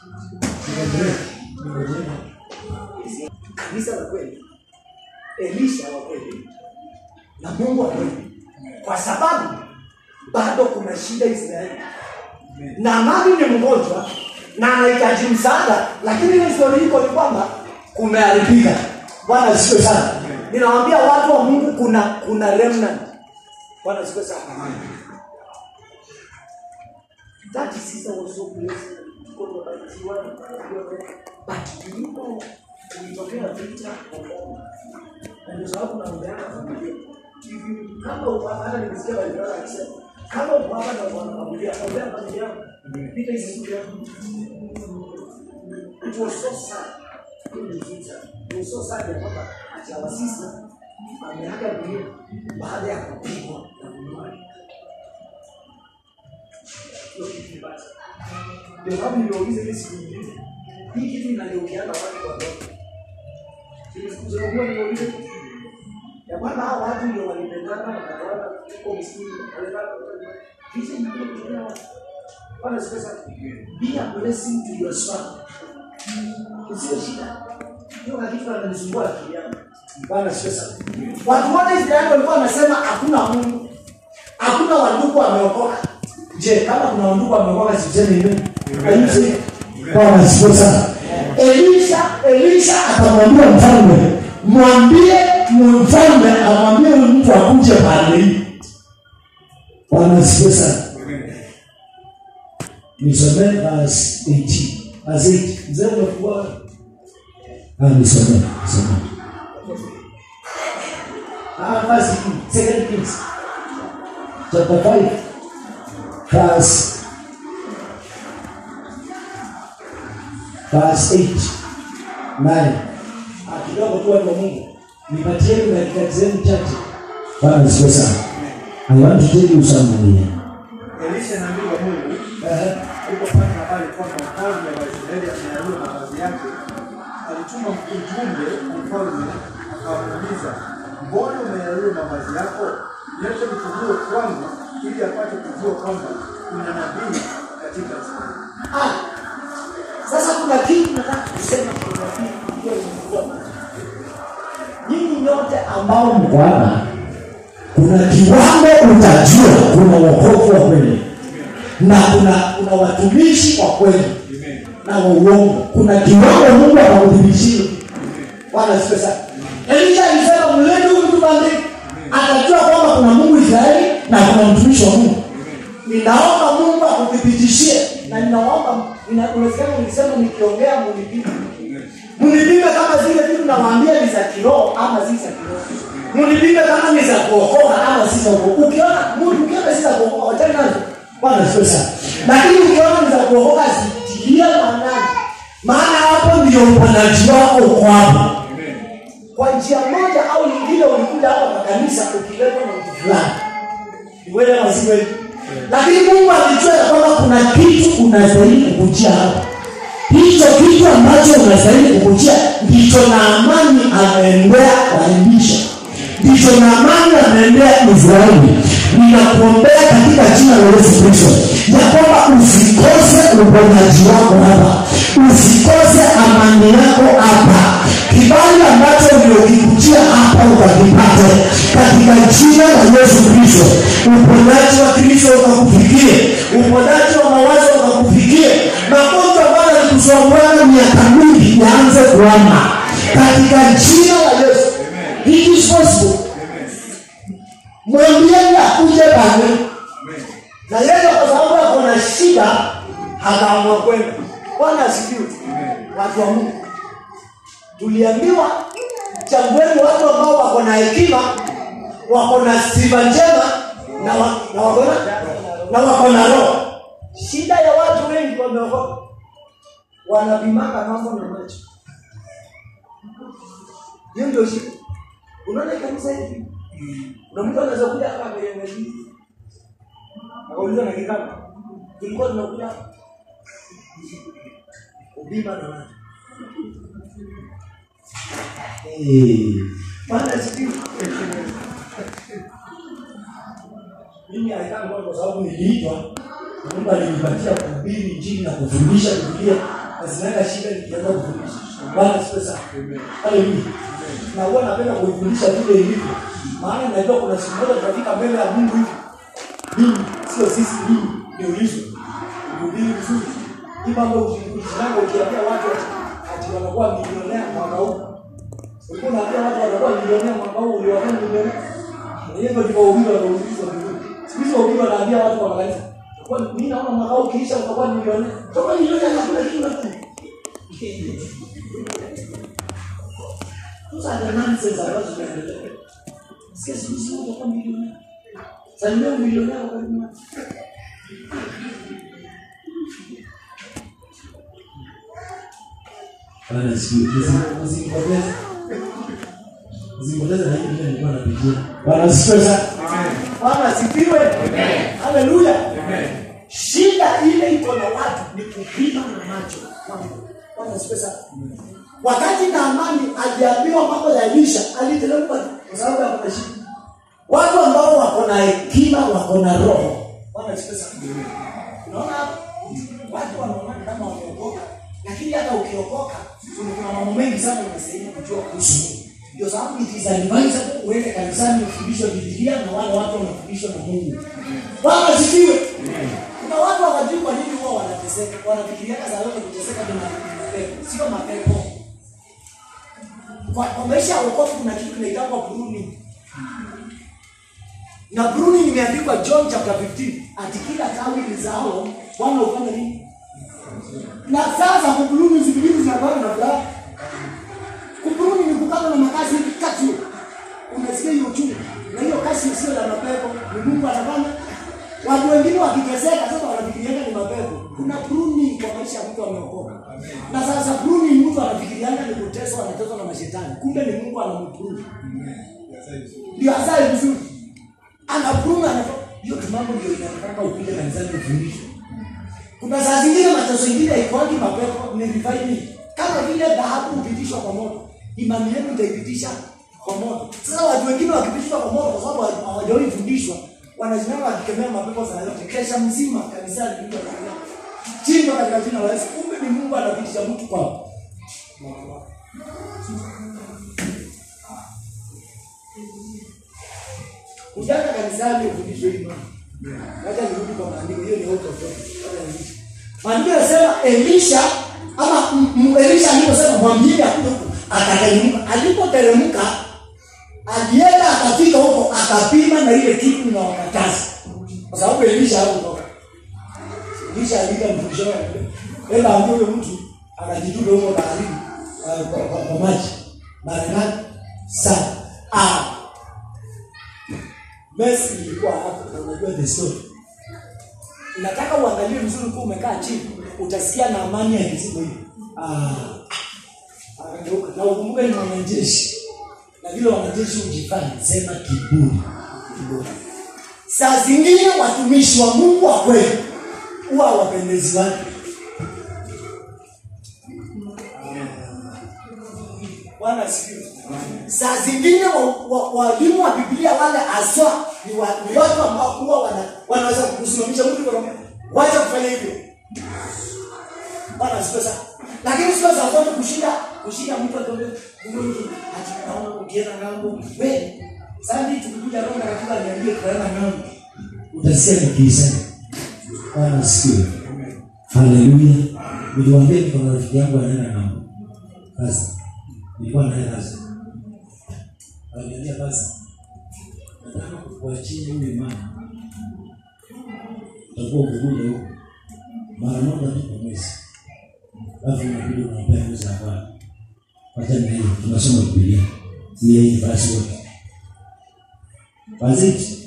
Kanisa la kweli, Elisha wa kweli, na Mungu wa kweli, kwa sababu bado kuna shida Israeli. Na Naamani ni mgonjwa na anahitaji msaada, lakini ile story iko ni kwamba kumeharibika. Bwana asifiwe sana. Ninawaambia watu wa Mungu kuna kuna remnant. Bwana asifiwe sana. That is also blessed. But you know, ukitokea vita kwa ndio sababu naongeana familia. Hivi kama upapa hata nimesikia wale wanasema kama upapa na bwana familia, ongea familia yako. Vita hizi siku yako. It was so sad. It was so sad ya kwamba acha sisi ameaga dunia baada ya kupigwa na kumwani. Ndio hapo niulize hizi siku nyingine. Hii kitu inageukiana watu wa ndoto. Sisi kuzungumza niulize. Ya bwana hao watu ndio walipendana na wakaona kwa msikiti walipata hizi ndio watu. Bwana sasa be a blessing to your son. Sio shida. Hiyo hakika ananisumbua akili yangu. Bwana sasa. Watu wote Israeli walikuwa wanasema hakuna Mungu. Hakuna wandugu wameokoka. Je, kama kuna wandugu wameokoka sisemi hivi? Aisee. Bwana sasa. Elisha, Elisha akamwambia mfalme, mwambie mfalme amwambie mtu akuje pale. Bwana sasa. Nisome verse eighteen. Verse eight. Mzee mkubwa. Ah, nisome. Soma. Ah, verse second Kings. Chapter five. Verse Verse eight, nine. Akidogo tu watu wa Mungu. Nipatieni dakika zenu chache. Bwana siku sana. I want to tell you something. Elisha na Mungu wa Mungu. Eh, yuko pale habari kwamba mfalme wa Israeli amearua mavazi yake. Alituma ujumbe kwa mfalme akamuuliza, "Mbona umearua mavazi yako? Leta mfunuo kwangu ili apate kujua kwamba kuna nabii katika Israeli." Ah. Sasa kuna kitu nataka kusema kwa nabii ndio mkubwa. Nyinyi nyote ambao mko hapa kuna kiwango utajua kuna wokovu wa kweli. Na kuna kuna watumishi wa kweli. Na wa uongo. Kuna kiwango Mungu atakudhibitishia. Bwana sifa sana. Elisha alisema mlete huyu mtu bandi. Atajua kwamba kuna Mungu Israeli na kuna mtumishi wa Mungu. Ninaomba Mungu akudhibitishie na ninaomba unasikia nilisema nikiongea munipime. Munipime kama zile vitu nawaambia ni za kiroho ama si za kiroho. Munipime kama ni za kuokoa ama si za kuokoa. Ukiona Mungu ukiona si za kuokoa wacha nazo. Bwana sasa. Lakini ukiona ni za kuokoa sikia maana. Maana hapo ndio uponaji wako uko hapo. Kwa njia moja au nyingine ulikuja hapa kwa kanisa ukiletwa na mtu fulani. Ni wewe ama si wewe? Lakini Mungu alijua kwamba kuna kitu unastahili kukujia hapa. Hicho kitu ambacho unastahili kukujia ndicho Naamani ameendea kwa Elisha. Ndicho Naamani ameendea Israeli. Ninakuombea katika jina la Yesu Kristo ya kwamba usikose uponyaji wako hapa. Usikose amani yako hapa. Kibali ambacho uliokikujia hapa ukakipate katika jina la Yesu Kristo. Uponyaji wa Kristo ukakufikie. Uponyaji wa mawazo ukakufikie. Magonjwa ambayo yalikusumbua miaka mingi yaanze kuhama katika jina la Yesu. It is possible. Mwambieni akuje pale. Na yeye kwa sababu ako na shida akaamua kwenda. Bwana asifiwe. Watu wa Mungu. Tuliambiwa chagueni watu ambao wako na hekima, wako na sifa njema na wa, na wako na na wako na roho. Shida ya watu wengi wameokoka. Wanapimaka mambo na macho. Hiyo ndio shida. Unaona kanisa hili? Na mtu anaweza kuja hapa mbele ya mimi. Akauliza na kikapa. Tulikuwa tunakuja ubima na nani? Eh, maana sisi mimi alikaa kwa sababu niliitwa, Mungu alinipatia kuhubiri injili na kufundisha Biblia, na sina shida nikianza kufundisha. Bwana sasa. Haleluya. Na huwa napenda kufundisha vile ilivyo. Maana najua kuna siku moja tutafika mbele ya Mungu hivi. Mimi sio sisi mimi niulizwe. Kuhubiri vizuri. Hii mambo ukifundisha ukiambia watu ati wanakuwa milionea mwaka huu. Ulikuwa unaambia watu wanakuwa milionea mwaka huu uliwafanya milionea. Na hivyo ndivyo uhubiri unaulizwa vizuri. Sisi uhubiri wanaambia watu wa kanisa. Kwa mimi naona mwaka huu kisha utakuwa milionea. Toka milionea na kuna kitu na Those are the nonsense ambazo tunaendelea. Sikia sisi wote kwa milioni. Sasa leo milioni yako kwa nini? Bwana siku usipoteze. Usipoteze na hiyo ndio nilikuwa napigia. Bwana sifiwe sana. Amen. Bwana sifiwe. Amen. Haleluya. Amen. Shida ile iko na watu ni kupima na macho. Bwana sifiwe sana. Wakati Naamani aliambiwa mambo ya Elisha, aliteremka kwa sababu ya kuna shida. Watu ambao wako na hekima, wako na roho. Bwana sifiwe sana. Unaona watu wanaona kama wameokoka, lakini hata ukiokoka kuna mambo mengi sana unastahili kujua kuhusu Mungu. Ndio sababu it is advisable uende kanisani ufundishwe Biblia na wale watu wanafundishwa na Mungu. Bwana sifiwe. Kuna watu hawajui kwa nini wao wanateseka. Wanafikiria kaza yote kuteseka ni mapepo. Sio mapepo. Kwa, kwa maisha ya wokovu kuna kitu kinaitwa pruning. Na pruning imeandikwa John chapter fifteen. Ati kila tawi lizao Bwana ufanye nini? Na sasa kupruning zibilizi zinakuwa na furaha. Kupruning ni kukata na makazi kati. Unasikia hiyo tu. Na hiyo kazi sio la mapepo. Ni Mungu anafanya. Watu wengine wakiteseka sasa wanafikiria ni mapepo. Kuna pruning kwa maisha ya mtu ameokoka. Na sasa pruning mtu anafikiria ni kuteswa, anateswa na mashetani. Kumbe ni Mungu anamprune. Ndio hasa vizuri. Anaprune anatoka. Hiyo mambo ndio inataka upige kanisani ufundishe. Kuna saa zingine mateso mengine haikoki mapepo ni revival. Kama vile dhahabu upitishwa kwa moto. Imani yenu itaipitisha kwa moto. Sasa watu wengine wakipitishwa kwa moto kwa sababu hawajawahi fundishwa, wanasimama wakikemea mapepo sana yote. Kesha mzima kanisani ndio wanaona. Chimba katika jina la Yesu. Kumbe ni Mungu anapitisha mtu kwao. Ujana kanisani ufundishwe imani. Hata nirudi kwa maandiko, hiyo ni auto of faith. Maandiko yanasema Elisha ama Elisha aliposema mwambie akuje akateremka. Alipoteremka alienda akafika huko akapima na ile kitu na wakataza. Kwa sababu Elisha hakutoka. Elisha alika mfundisho wake. Enda ambaye mtu anajitupa huko baharini kwa maji. Marekani sana. Ah. Messi ilikuwa hapo na unajua the story. Nataka uangalie vizuri kwa umekaa chini, utasikia na amani ya kizigo hivi. Ah. Akageuka. Na ukumbuke ni mwanajeshi. Na vile wanajeshi ujifanya sema kiburi. Kiburi. Saa zingine watumishi wa Mungu wa kweli huwa wapendezi wake. Bwana asifiwe. Saa zingine walimu wa Biblia wale aswa ni watu ambao huwa wana wanaweza kusimamisha mtu kwa kama wacha kufanya hivyo. Bwana asifiwe sana. Lakini sio za watu kushinda kushinda mtu atende Mungu ati naona ukienda ngambo wewe. Sasa hivi tukikuja roho na katika niambie tunaenda ngambo. Utasema kisema. Bwana asifiwe. Haleluya. Niliwaambia niko na rafiki yangu anaenda ngambo. Sasa nilikuwa naenda sasa. Aliambia basi nataka kukuachia yule mama. Utakuwa ukikuja huko mara moja tu kwa mwezi. Alafu unabidi unampea pesa kwa. Wacha na hiyo tunasoma Biblia. Ni hii basi wote. Basi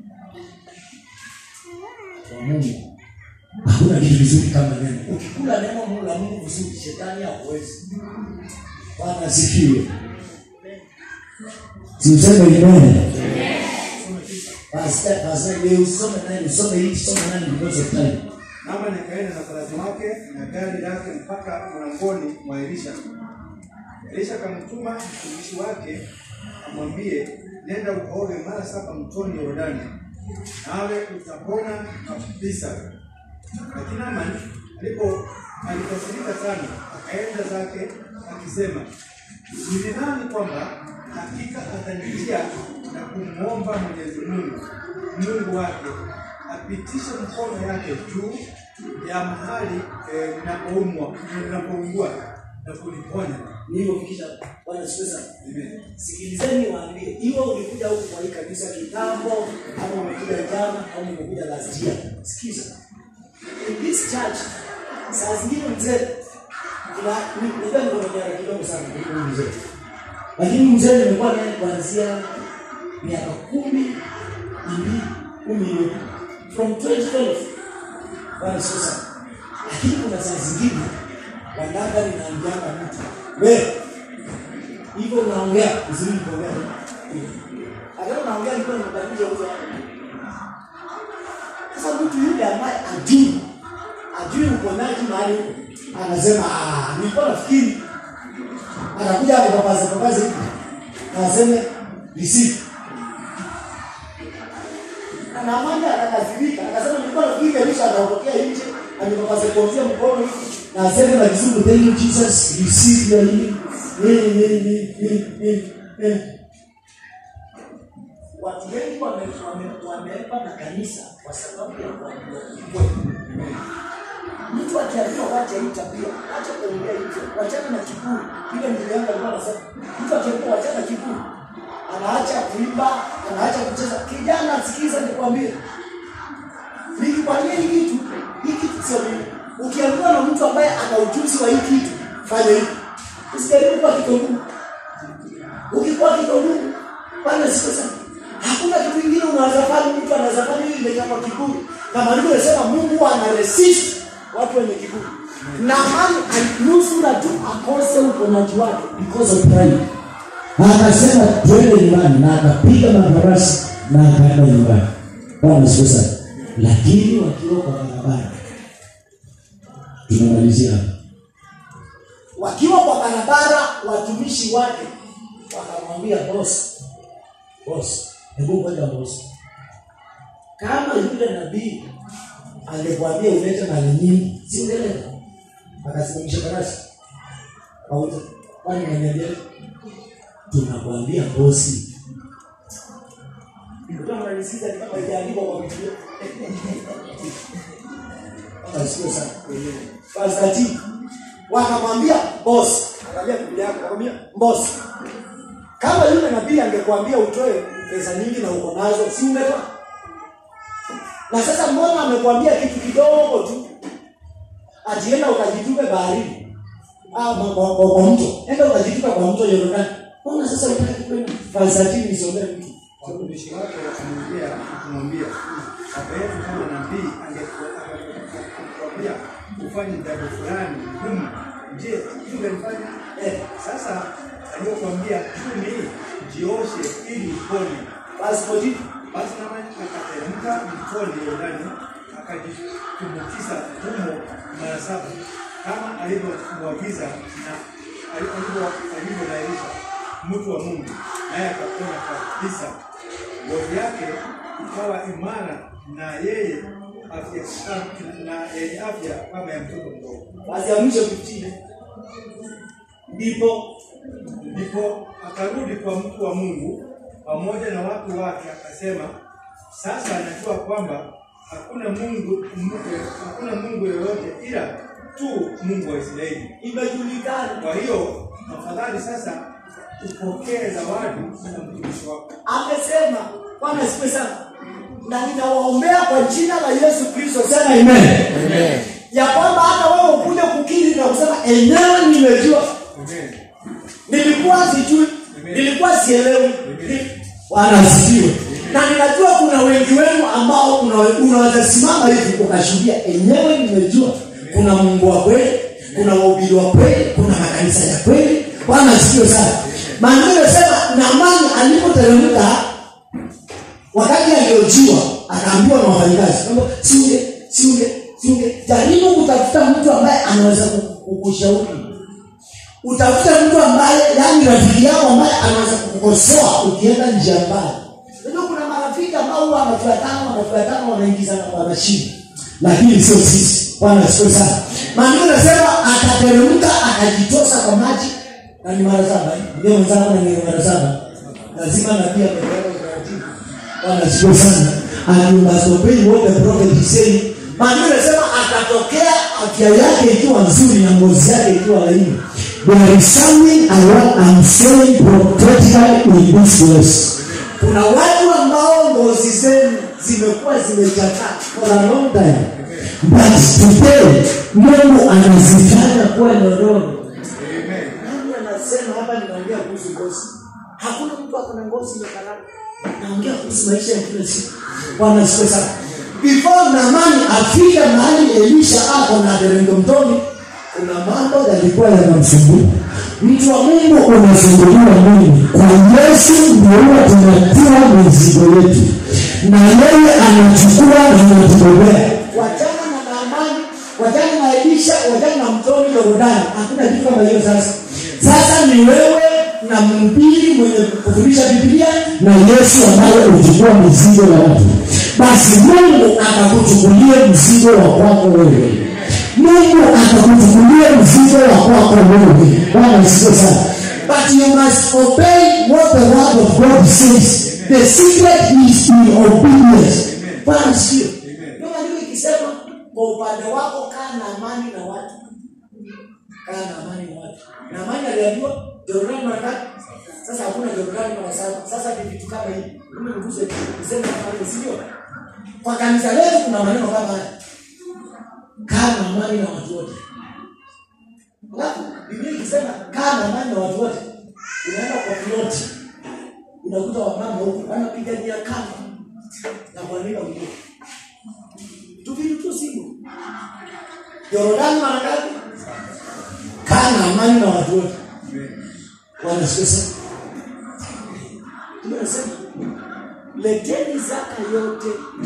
kwa Mungu hakuna kitu kizuri kama neno. Ukikula neno Mungu la Mungu vizuri, shetani hawezi. Bwana asifiwe. Si useme amen. Basi basi leo usome nani usome hii usome nani because of time. Naama nikaenda na farasi wake na gari lake mpaka mlangoni mwa Elisha. Elisha akamtuma mtumishi wake amwambie, nenda uoge mara saba mtoni Yordani, nawe utapona kabisa. Lakini Naamani alipo alikasirika sana, akaenda zake akisema, nilidhani kwamba hakika atanijia na kumwomba Mwenyezi Mungu Mungu wake apitishe mkono yake juu ya mahali ninapoumwa ninapoungua na kuniponya. Nilipofikisha Bwana sasa. Sikilizeni waambie, iwe ulikuja huku kwa hii kanisa kitambo au umekuja jana au umekuja last year. Sikiza. In this church, saa zingine mzee kuna ndio ndio ndio kidogo sana kwa mzee. Lakini mzee nimekuwa naye kuanzia miaka kumi mbili kumi from twenty twelve. Bwana sasa. Lakini kuna saa zingine wanataka ninaambianga mtu, wewe hivyo unaongea uzuri kuongea. Agora unaongea ndio unabadilisha uso wako. Sasa mtu yule ambaye ajui ajui ukonaji mahali anasema ah nilikuwa nafikiri anakuja hapo kwa sababu kazi anasema receive. Na mmoja akakasirika akasema nilikuwa nafikiri Elisha ataondokea nje alipopasa kuanzia mkono hivi na aseme na kizungu, thank you Jesus, receive your healing. Nini nini nini nini. Watu wengi wamepa na kanisa kwa sababu ya kuambiwa kweli. Mtu akiambiwa wacha hii tabia, acha kuongea hivyo, wachana na kiburi. Ile ndio yangu alikuwa anasema, mtu akiambiwa wacha na kiburi, anaacha kuimba, anaacha kucheza. Kijana sikiza nikwambie. Nikikwambia hii kitu, hii kitu sio mimi. Ukiambiwa na mtu ambaye ana ujuzi wa hii kitu, fanya hivi. Usijaribu kwa kitunguu. Ukikuwa kitunguu, bana sio sana. Hakuna kitu kingine unaweza fanya, mtu anaweza fanya hivi ndio kwa kiburi. Kama ndio nasema Mungu ana resist watu wenye kiburi. Naamani alinusura tu akose uponaji wake because of pride. Akasema twende nyumbani na akapiga mafarasi na akaenda nyumbani. Bwana sasa. Lakini wakiwa kwa barabara. Tunamalizia hapa. Wakiwa kwa barabara watumishi wake wakamwambia boss, boss, hebu kwenda boss. Kama yule nabii angekuambia ulete mali nyingi, si ungeleta? Akasimamisha farasi. Kauta, kwani unaniambia? Tunakwambia bosi. Ndio unanisikiza kama haijaandikwa kwa Biblia. Asiye sana. Fasati. Wakamwambia boss, angalia Biblia yako, akamwambia boss. Kama yule nabii angekuambia utoe pesa nyingi na uko nazo, si ungetoa? Na sasa mbona amekwambia kitu kidogo tu? Ajienda ukajitupe baharini. Ah, kwa kwa mto. Enda ukajitupa kwa mto Yordani. Mbona sasa unataka kwenda? Fasati ni sio mtu. Watumishi wake wakamwambia kumwambia akayetu kama nabii angekuambia ufanye jambo fulani gumu, je ungelifanya? Eh, sasa aliyokuambia mimi jioshe ili upone. Basi poti basi Naamani akateremka mtoni Yordani akajitumbukiza humo mara saba kama alivyomwagiza na alivyo na Elisha mtu wa Mungu, naye akapona kabisa. Ngozi yake ikawa imara na yeye afya na yeye afya kama ya mtoto mdogo. Basi amsho kutini. Ndipo ndipo akarudi kwa mtu wa Mungu pamoja na watu wake akasema, sasa anajua kwamba hakuna Mungu hakuna Mungu yeyote ila tu Mungu wa Israeli. Imejulikana. Kwa hiyo afadhali sasa upokee zawadi na mtumishi wako. Amesema Bwana asifiwe sana. Na ninawaombea kwa jina la Yesu Kristo, sema amen. Amen. Ya kwamba hata wewe ukuje kukiri na kusema enyewe nimejua. Amen. Nilikuwa sijui, nilikuwa sielewi. Bwana asifiwe. Na ninajua kuna wengi wenu ambao unaweza simama hivi ukashuhudia enyewe nimejua. Kuna Mungu wa kweli, kuna wahubiri wa kweli, kuna makanisa ya kweli. Bwana asifiwe sana. Maana inasema Naamani alipoteremka wakati aliojiwa akaambiwa na wafanyakazi kwamba siunge siunge siunge jaribu kutafuta mtu ambaye anaweza kukushauri. Utafuta mtu ambaye yani rafiki yako ambaye anaweza kukukosoa ukienda njia mbaya. Ndio kuna marafiki ambao huwa wanafuatana wanafuatana wanaingizana kwa mashine. Lakini sio sisi. Bwana asifiwe sana. Maana anasema akateremka akajitosa kwa maji na ni mara saba. Ndio mzangu na ni mara saba. Lazima na pia kwa utaratibu. Bwana asifiwe sana. And you must obey what the prophet is saying. Maana anasema akatokea afya yake ikiwa nzuri na ngozi yake ikiwa laini. There is something I want I'm saying prophetically in this verse. Kuna watu ambao ngozi zenu zimekuwa zimechakaa for a long time. But today Mungu anazifanya kuwa nyororo. Amen. Nani anasema hapa ninaongea kuhusu ngozi? Hakuna mtu akona ngozi imekalala. Naongea kuhusu maisha ya kila siku. Bwana asifiwe sana. Before Naamani afika mahali Elisha ako na derendo mtoni, kuna mambo yalikuwa yanamsumbua. Mtu wa Mungu unasumbuliwa nini? Kwa Yesu ndio tunatia mizigo yetu. Na yeye anachukua na anatubebea. Wachana na Naamani, wachana na Elisha, wachana na mtoni Yordani. Hakuna kitu kama hiyo sasa. Sasa ni wewe na mhubiri mwenye kufundisha Biblia na Yesu ambaye uchukua mizigo ya watu. Basi Mungu akakuchukulia mzigo wa kwako wewe. Mungu akakuchukulia mzigo wa kwako wewe. Bwana asifiwe sana. But you must obey what the word of God says. The secret is in obedience. Bwana asifiwe. Ndio maana ikisema kwa upande wako kaa na amani na watu. Kaa na amani na watu. Na amani aliambiwa Yordani mara ngapi? Sasa hakuna Yordani mara saba. Sasa ni vitu kama hivi. Mimi nikuze kusema kama sio. Kwa kanisa letu kuna maneno kama haya. Kaa na amani na watu wote. Alafu Biblia inasema kaa na amani na watu wote. Unaenda kwa ploti. Unakuta wamama huko wanapigania kama na kuandika mtu. Tuvitu tu siku. Yordani mara ngapi? Kaa na amani na watu wote. Bwana asifiwe. Tunasema leteni zaka yote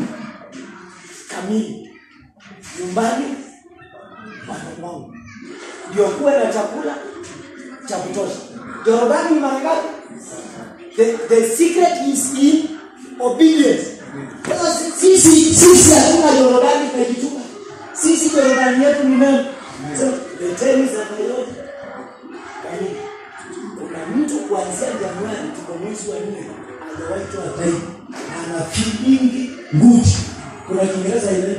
kamili nyumbani wangu. Ndio kuwe na chakula cha kutosha. Yordani ni mara ngapi? The, the secret is in obedience. Sisi sisi hatuna Yordani tunajituma. Sisi Yordani yetu ni nani? So leteni zaka yote kamili. Kuna mtu kuanzia Januari tuko mwezi wa nne hajawahi toa taifa. Ana feeling good. Kuna Kiingereza ile.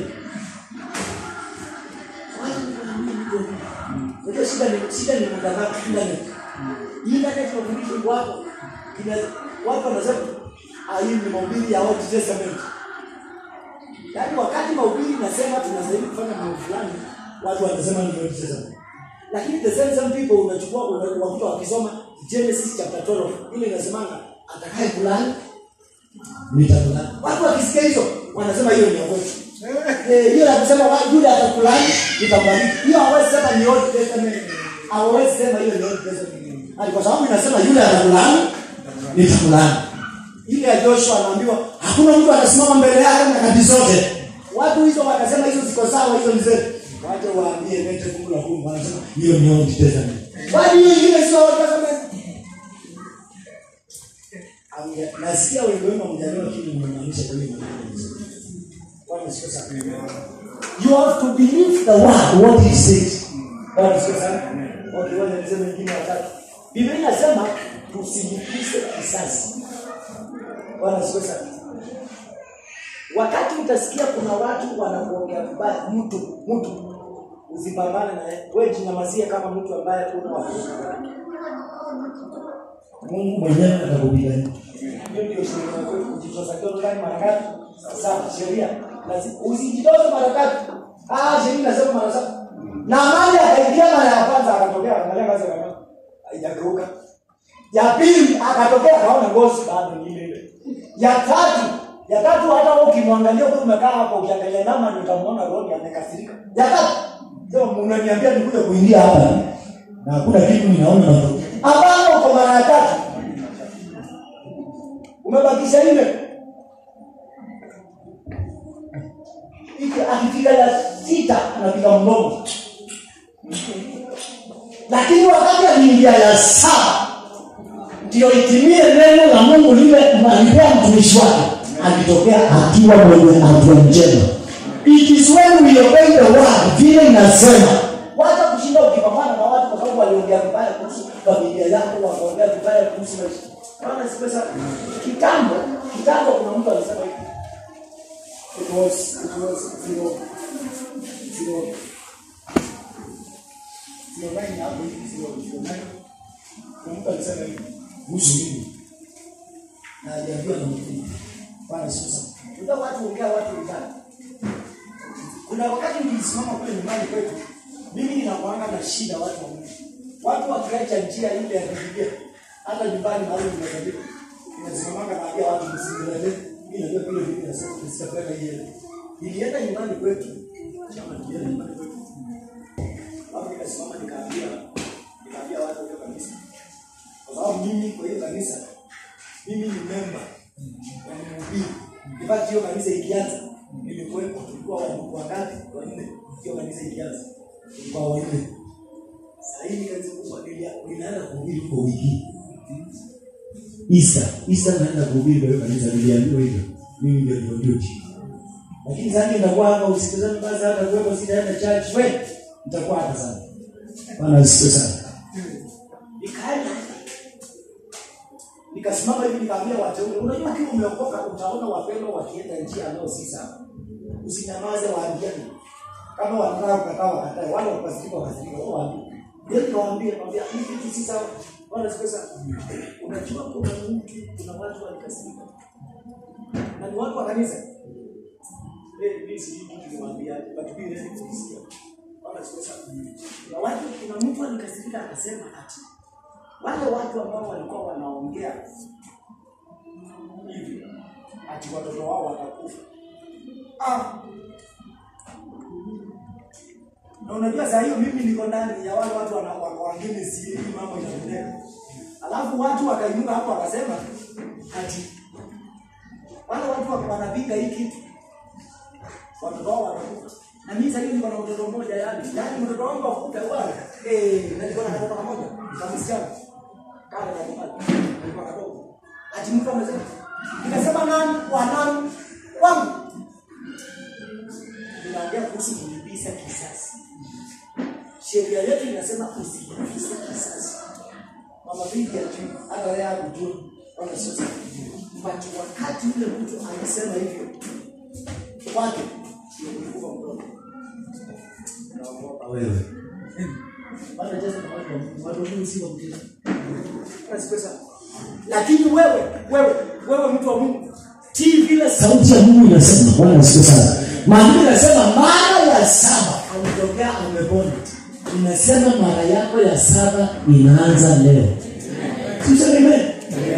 Ndio shida ni shida ni mtandao internet. Internet tunafundisha watu. Kila watu wanasema hii ni mahubiri ya Old Testament. Yaani wakati mahubiri nasema tunastahili kufanya mambo fulani, watu wanasema ni Old Testament. Lakini the same some people unachukua unakuta wakisoma Genesis chapter twelve ile inasemanga atakaye fulani nitakula. Watu wakisikia hizo wanasema hiyo ni uongo. Eh, hiyo ya kusema yule atakulani nitabariki. Hiyo hawezi sema ni Old Testament. Hawezi sema hiyo ni Old Testament. Hadi kwa sababu inasema yule atakulani nitakulani. Ile ya Joshua anaambiwa hakuna mtu atasimama mbele yake na kadi zote. Watu hizo wakasema hizo ziko sawa hizo mzee. Wacha waambie nete kula kumba wanasema hiyo ni Old Testament. Bali hiyo ile sio Old Testament. Nasikia wengi wenu mjadala kile mmaanisha kwa hiyo maneno. Bwana siku sana. You have to believe the word what he says. Bwana siku sana. Okay, wale niseme wengine watatu. Biblia inasema tusilipize kisasi. Bwana siku sana. Wakati utasikia kuna watu wanakuongea vibaya mtu mtu usipambane na wewe, jinyamazie kama mtu ambaye una watu. Mungu mwenyewe atakupigania. Hiyo ndio sheria yako kujitosa kwa ndani mara ngapi? Sasa sheria lazima usijitoze mara ngapi? Ah, sheria inasema mara saba. Na mali akaingia mara ya kwanza akatokea angalia kaza kama haijageuka. Ya pili akatokea akaona ngozi bado ni ile ile. Ya tatu, ya tatu hata wewe ukimwangalia huko umekaa hapo ukiangalia nama ndio utamuona roho amekasirika. Ya tatu, sio unaniambia nikuja kuingia hapa. Na hakuna kitu ninaona hapo. Hapana, kwa mara ya tatu Umebakisha ile. Iki akifika ya sita anapiga mdomo. Lakini wakati aliingia ya saba ndio itimie neno la Mungu lile alipea mtumishi wake, alitokea akiwa mwenye afya njema. It is when we obey the word vile inasema. Wacha kushinda ukipambana na watu kwa sababu waliongea vibaya kuhusu familia yako, wakaongea vibaya kuhusu maisha. Maana si pesa kitambo, kitambo kuna mtu alisema hivi. It was it was zero zero zero nine hapo hivi zero zero nine. Kuna mtu alisema hivi kuhusu mimi. Na aliambiwa na mtu. Bwana sasa. Ndio watu ongea watu vibaya. Kuna wakati nilisimama kule nyumbani kwetu, mimi ninakuanga na shida watu wa Mungu. Watu wakiacha njia ile ya Biblia, hata nyumbani mahali nimezaliwa, ninasimama na naambia watu msiendelee. Mimi najua kile Biblia inasema tusipeleke hiyo. Nilienda nyumbani kwetu, chama nilienda nyumbani kwetu. Hapo nikasimama nikaambia, nikaambia watu wa kanisa. Kwa sababu mimi kwa hiyo kanisa, mimi ni member na ni mhubiri. Nipati hiyo kanisa ikianza nilikuwepo, tulikuwa wangapi? Wanne. Hiyo kanisa ilianza kwa wanne. Sasa hii kanisa kubwa linaanza kuhubiri kwa wiki. Isa, Isa anaanza kuhubiri kwa kanisa, niliambiwa hivyo. Mimi ndio ndio chini. Lakini sasa nitakuwa hapa usikizane basi hata wewe sitaenda church wewe. Nitakuwa hapa sana. Bwana asifiwe sana. Nikaenda. Nikasimama hivi nikaambia watu, unajua kile umeokoka utaona wapendwa wakienda njia nao si sawa. Usinyamaze waambiane. Kama wanataka kukataa wakatae, wale wakasirika wakasirika wao waambie. Ndio tuwaambie kwambia hivi kitu si sawa. Bwana sasa unajua kuna mtu kuna watu walikasirika. Na ni watu wa kanisa. Eh mimi si kitu kimwambia watu bila kusikia. Bwana sasa na watu kuna mtu alikasirika akasema ati wale watu ambao walikuwa wanaongea hivi ati watoto wao watakufa. Ah. Na unajua saa hiyo mimi niko ndani ya wale watu wanaoangeni si hivi mambo yanatendeka. Alafu watu wakainuka hapo wakasema ati wale watu wanapinga hii kitu. Watoto wao watakufa. Na mimi sasa hivi niko na mtoto mmoja yani. Yaani mtoto wangu afuta bwana. Eh, na niko na mtoto mmoja. Kamsichana. Kale na mtoto. Nilikuwa kadogo. Ati mtu amesema. Nikasema nani? Kwa nani? Wangu. Ninaongea kuhusu kulipiza kisasi. Sheria yetu inasema usilipize kisasi. Mama bibi ati hata yeye hakujua wala sio sawa. But wakati ule mtu anasema hivyo watu nilikuwa mdogo. Naomba wewe. Bado jaza na watu watu wengi si wa mtenda. Basi pesa. Lakini wewe wewe wewe mtu wa Mungu tii vile sauti ya Mungu inasema. Bwana asifiwe sana. Maandiko yanasema mara ya saba alitokea amepona. Inasema mara yako ya saba inaanza leo. Sio amen.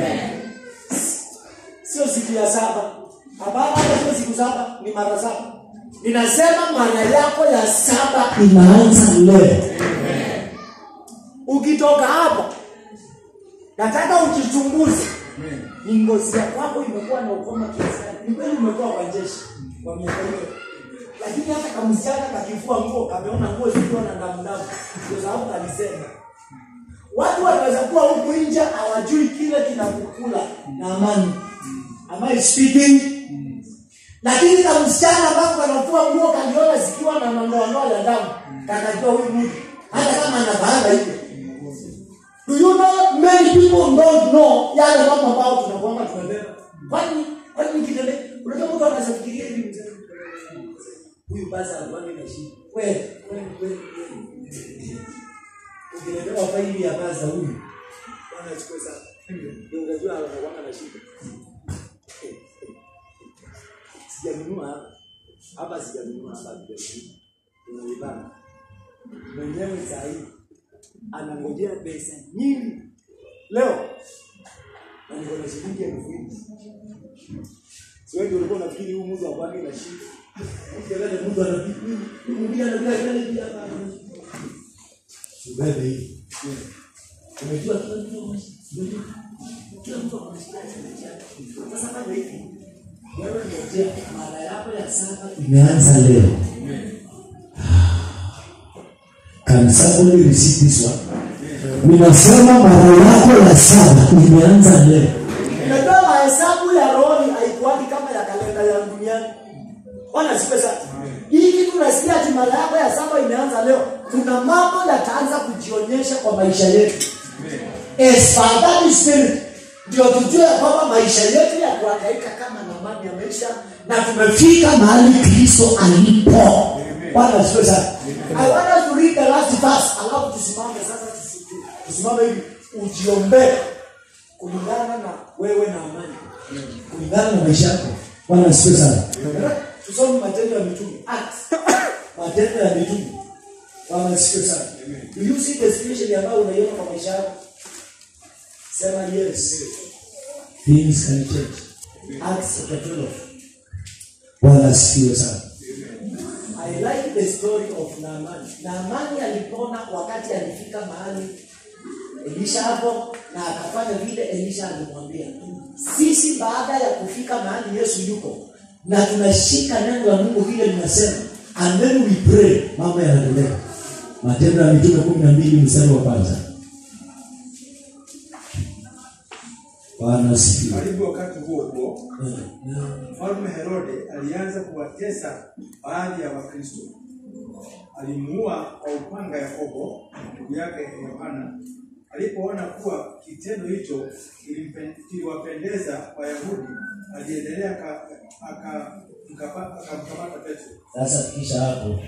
Sio siku ya saba. Hapana, sio siku saba, ni mara saba. Ninasema mara yako ya saba inaanza leo. Ukitoka hapo nataka ujichunguze. Ni ngozi yako imekuwa na ukoma kiasi gani? Ni kweli umekuwa kwa jeshi kwa miaka hiyo. Lakini hata kama msichana kakifua nguo kameona nguo zikiwa na damu damu, ndio sababu alisema. Watu wanaweza kuwa huko nje hawajui kile kinakukula na amani. Am I speaking? Lakini kama msichana bado anafua nguo kaliona zikiwa na mandoa ya damu, kakajua huyu mtu hata kama anabaanga hivi. Do you know many people don't know yale mambo ambayo tunakuanga tunabeba. Kwani kwani kitende unajua mtu anafikiria hivi mzee. Huyu basi alikuwa na shida. Wewe wewe wewe. Ukielewa faili ya basi huyu. Bwana achukue sana. Ndio unajua anakuwa na shida. Sijanunua hapa. Hapa sijanunua hapa ndio. Unalibana. Mwenyewe sahihi. Anangojea pesa nyingi leo na niko na shilingi elfu mbili. Sio ndio ulikuwa unafikiri huyu mtu abaki na shida. Ukiangalia mtu anafikiri mwingine anakuwa kile pia hapa. Subebe hii. Umejua kile kitu Kila mtu anasikia anasikia. Sasa kama hivi wewe ndio mara yako ya saba imeanza leo. Can somebody receive this one? Ninasema mara yako ya saba imeanza leo. Unajua mahesabu ya roho haikuwa kama ya kalenda ya duniani. Bwana sipe sana. Hii kitu tunasikia ati mara yako ya saba imeanza leo. Kuna mambo yataanza kujionyesha kwa maisha yetu. Esfadhali spirit. Ndio tujue kwamba maisha yetu ya kuhangaika kama namani ya maisha na tumefika mahali Kristo alipo. Bwana sipe sana. I want us to read the last verse. Alafu tusimame sasa tusimame hivi ujiombe kulingana na wewe na amani. Kulingana na maisha yako. Bwana sipe sana. Tusome Matendo ya Mitume. Acts. Matendo ya Mitume. Bwana sipe sana. Do you see the situation ambayo unaiona kwa maisha yako? Sema yes. Things can change. Acts chapter twelve. Bwana sipe sana. I like the story of Naamani. Naamani alipona wakati alifika mahali Elisha hapo na akafanya vile Elisha alimwambia. Sisi baada ya kufika mahali Yesu yuko na tunashika neno la Mungu vile linasema, and then we pray, mambo yanaendelea. Matendo ya Mitume kumi na mbili mstari wa kwanza. Bwana sifiwe. Karibu wakati huo huo, Mfalme Herode alianza kuwatesa baadhi ya Wakristo. Alimuua kwa upanga Yakobo, ndugu yake Yohana. Alipoona kuwa kitendo hicho kiliwapendeza Wayahudi, aliendelea akamkamata Petro. Sasa kisha hapo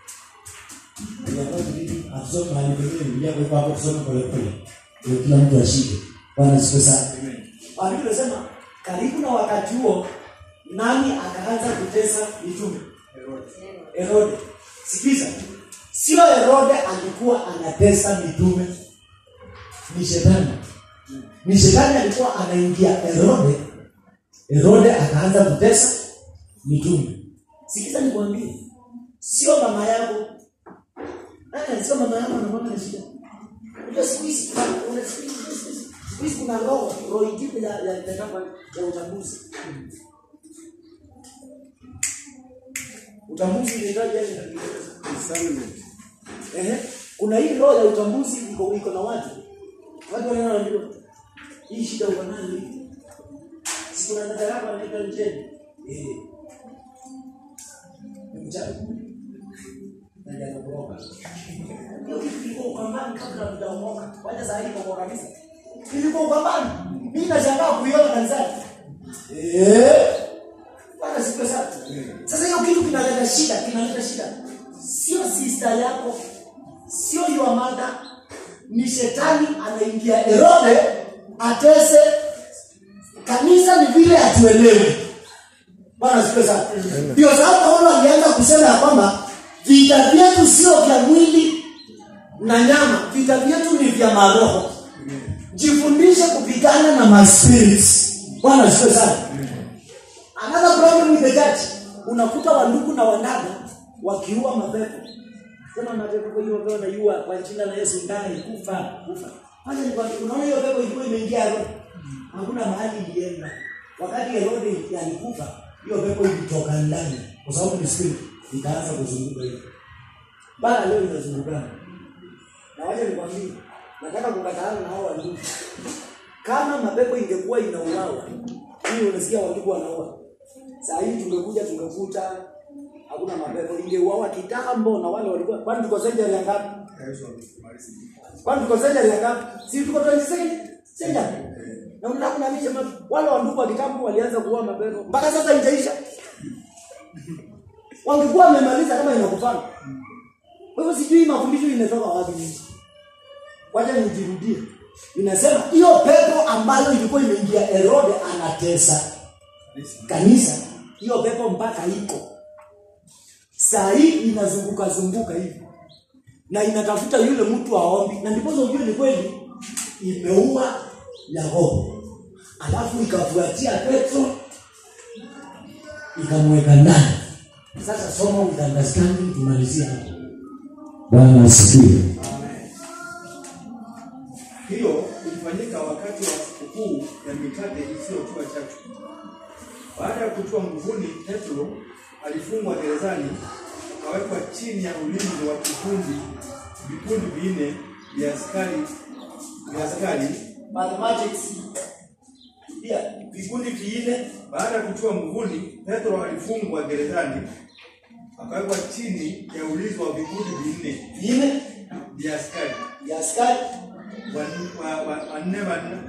ndio ndio afsoma mahali pengine ndio kwa hapo kusoma pole pole. Ndio kila mtu ashike. Bwana sipe sana. Biblia inasema karibu na wakati huo nani akaanza kutesa mitume? Herode. Herode. Sikiza. Sio Herode alikuwa anatesa mitume. Ni shetani. Ni shetani alikuwa anaingia Herode. Herode akaanza kutesa mitume. Sikiza nikwambie. Sio mama yako. Eh, sio mama yako na mama ni shida. Unajua siku hizi unasikia hizi kuna roho, roho ikipe ya ya ya kama ya utambuzi. Utambuzi inahitaji yani discernment. Eh, kuna hii roho ya utambuzi iko iko na watu. Watu wanaona ndio hii shida uko nayo hivi. Siku na dada yako anaita njeni. Eh. Mchana. Ndio anakuoka. Ndio kitu kwa mbali kabla hujaomoka. Wacha saa hii kwa kabisa. Nilikuwa ukambani. Mimi nashangaa kuiona kanisani. Eh. Bwana siku sana. Sasa hiyo kitu kinaleta shida, kinaleta shida. Sio sister yako, sio your mother, ni shetani anaingia Herode atese kanisa, ni vile atuelewe. Bwana siku sana. Ndio sababu Paulo alianza kusema ya kwamba vita vyetu sio vya mwili na nyama, vita vyetu ni vya maroho. Jifundishe kupigana na my spirits. Bwana siku sana. Another problem with the church, unakuta wandugu na wanada wakiua mapepo. Sema mapepo kwa hiyo pepo na yua kwa jina la Yesu ndani kufa kufa. Hata ni kwa unaona hiyo pepo ilikuwa imeingia roho. Hakuna mahali ilienda. Wakati Herode alikufa, hiyo pepo ilitoka ndani kwa sababu ni spirit ikaanza kuzunguka hiyo. Bana leo inazunguka. Na waje nikwambie, nataka kukataana na hao wandugu. Kama mapepo ingekuwa inauawa, hiyo unasikia watu wanaua. Sasa hivi tungekuja tungekuta hakuna mapepo, ingeuawa kitambo na wale walikuwa. Kwani tuko century ya ngapi? Kwani tuko century ya ngapi? Si tuko twenty-second century. Na unataka kunamisha wale wandugu wa kitambo walianza kuua mapepo. Mpaka sasa injaisha. Wangekuwa wamemaliza kama inakufana. Kwa hivyo sijui mafundisho inatoka wapi nini. Wacha nijirudie. Inasema hiyo pepo ambayo ilikuwa imeingia Herode anatesa kanisa, hiyo pepo mpaka iko saa hii inazunguka zunguka hivi na inatafuta yule mtu aombi, na ndipo unajua ni kweli imeua Yakobo, alafu ikafuatia Petro ikamweka ndani. Sasa somo with understanding tumalizia hapo. Bwana asifiwe. Hiyo ilifanyika wakati wa sikukuu ya mikate isiyotiwa chachu. Baada ya kutiwa nguvuni, Petro alifungwa gerezani, akawekwa chini ya ulinzi wa kikundi vikundi vinne vya askari vya askari mathematics. Yeah, vikundi vinne. Baada ya kutiwa nguvuni, Petro alifungwa gerezani, akawekwa chini ya ulinzi wa vikundi vinne Vinne vya askari ya askari wanne wanne wanne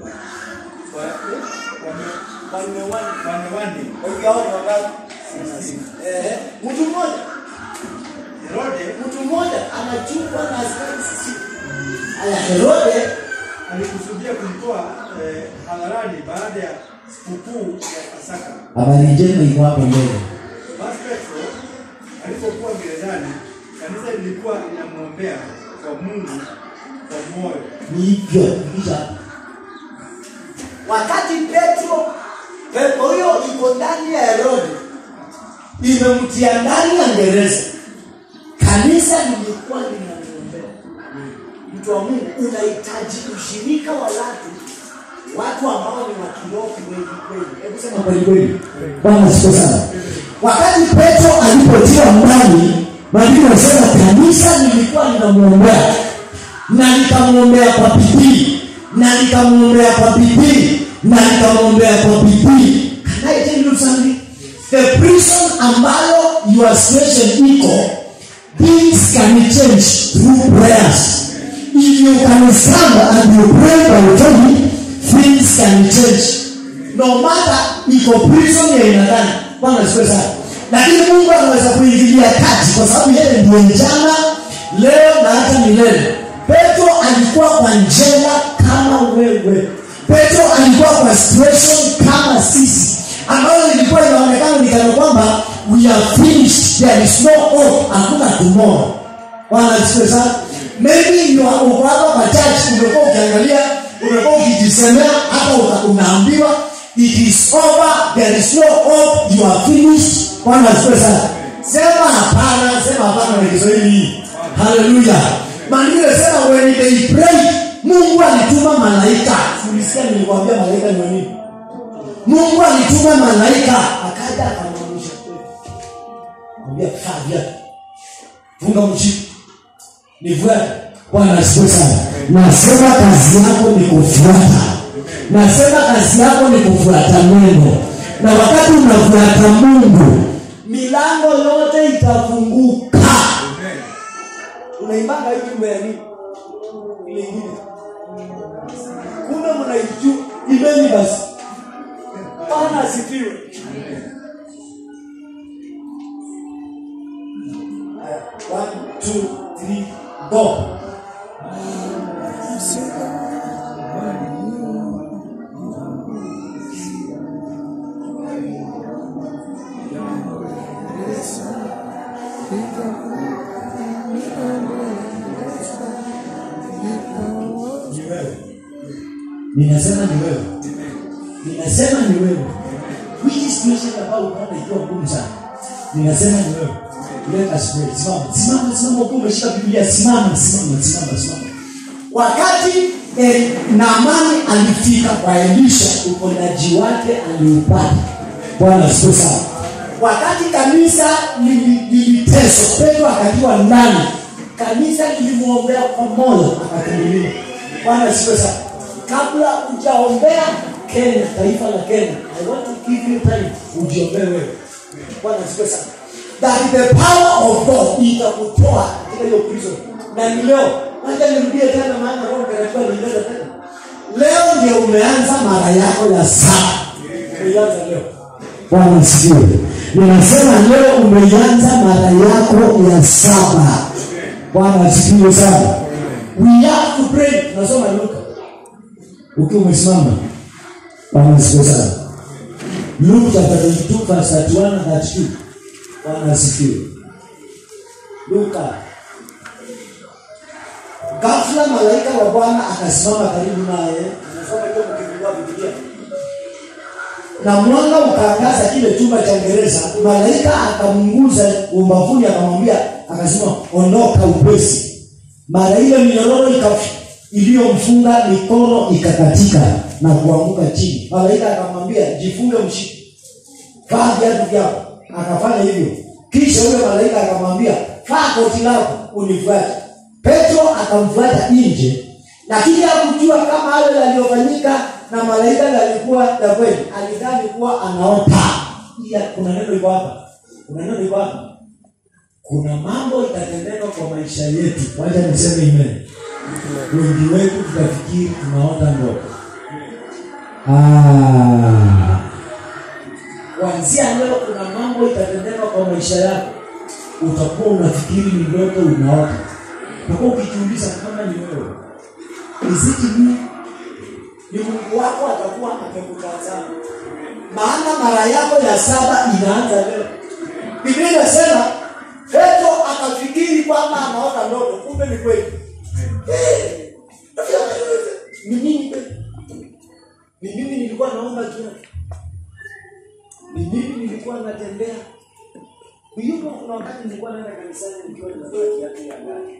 wanne wanne wanne. Kwa hiyo hao ni wangapi? Eh, mtu mmoja. Herode Mtu mmoja anachukua na askari sisi. Aya, Herode alikusudia kumtoa eh, hadharani baada ya sikukuu ya Pasaka. Habari njema iko hapo mbele. Basi Petro alipokuwa gerezani, kanisa lilikuwa linamwombea kwa Mungu kwa moyo. Ni hivyo kisha wakati Petro Petro huyo yuko ndani ya Herode, imemtia ndani ya gereza. kanisa lilikuwa linamwombea. Mtu wa Mungu, unahitaji ushirika wa watu watu ambao ni wa kiroho kweli kweli. Hebu sema Kweli kweli. Bwana siku sana. Wakati Petro alipotiwa ndani, Biblia inasema kanisa lilikuwa linamwombea. Na likamwombea kwa bidii, na likamwombea kwa bidii, na likamwombea kwa bidii. Can I tell you something? The prison ambayo your situation iko, things can change through prayers. If you can stand and you pray by faith, things can change. No matter iko prison ya aina gani, Bwana siku sana. Lakini Mungu anaweza kuingilia kati kwa sababu yeye ndiye jana, leo na hata milele. Petro alikuwa kwa njela kama wewe. Petro alikuwa kwa situation kama sisi, ambayo ilikuwa inaonekana ni kana kwamba we are finished, there is no hope, hakuna tomorrow. Bwana siku sana. Maybe you are over kwa church, umekuwa ukiangalia, umekuwa ukijisemea, hata unaambiwa it is over, there is no hope, you are finished. Bwana siku sana. Sema hapana, sema hapana na Kiswahili. Hallelujah. Maandiko yanasema when they pray, Mungu alituma malaika. Ulisikia nilikwambia malaika ni nini? Mungu alituma malaika akaja akamwonyesha kweli. Mwambia fanya. Funga mchi. Nifuate. Bwana asifiwe sana. Nasema kazi yako ni kufuata. Nasema kazi yako ni kufuata Mungu. Na wakati unafuata Mungu, milango yote itafunguka. unaimanga hivi mbele ile ingine. Kuna mnaijua imeni basi. Bwana asifiwe. One, two, three, go. Ninasema ni wewe. Ninasema ni wewe. Which situation about Bwana ikiwa ngumu sana. Ninasema ni wewe. Let us pray. Simama, simama, simama uko umeshika Biblia, simama, simama, simama, simama. Wakati eh, Naamani alifika kwa Elisha, uponyaji wake aliupata. Bwana asifiwe sana. Wakati kanisa liliteswa, Petro akatiwa ndani, kanisa lilimwombea kwa moyo akatimiliwa. Bwana asifiwe sana. Kabla hujaombea Kenya, taifa la Kenya, I want to give you time ujiombee wewe. Bwana asifiwe sana. That the power of God itakutoa katika hiyo prison. Na ni leo, wacha nirudie tena maana Roho Mtakatifu anaeleza tena. Leo ndio umeanza mara yako ya saba. Umeanza leo. Bwana asifiwe. Ninasema leo umeanza mara yako ya saba. Bwana asifiwe sana. We have to pray. Nasoma Luka. Ukiwa umesimama. Bwana asifiwe sana. Luke chapter twenty-two verse thirty-one and thirty-two. Bwana asifiwe. Luka. Ghafla malaika wa Bwana akasimama karibu naye. Nasoma hiyo mkifungua Biblia. Na mwanga ukaangaza kile chumba cha gereza. Malaika akamnguza ubavuni akamwambia, akasema ondoka upesi. Mara ile minyororo iliyomfunga mikono ikakatika na kuanguka chini. Malaika akamwambia, jifunge mshipi, vaa viatu vyako. Akafanya hivyo. Kisha yule malaika akamwambia, vaa koti lako unifuate. Petro akamfuata nje, lakini hakujua kama hayo yaliyofanyika na malaika yalikuwa ya kweli. Alidhani kuwa anaota. Ila kuna neno liko hapa. Kuna neno liko hapa. Kuna mambo itatendeka kwa maisha yetu. Wacha niseme amen. Wengi wetu tutafikiri tunaota ndoto. Ah. Kuanzia leo kuna mambo itatendeka kwa maisha yako. Utakuwa unafikiri ni ndoto unaota. Utakuwa ukijiuliza kama ni wewe. Iziki ni ni Mungu wako atakuwa amekutazama. Maana mara yako ya saba inaanza leo. Biblia inasema Petro akafikiri kwamba anaota ndoto, kumbe ni kweli. Eh. Ni mimi ni mimi nilikuwa naomba kiatu. Ni mimi nilikuwa natembea. Hiyo kuna wakati nilikuwa naenda kanisani nikiwa nimevaa kiatu ya ndani.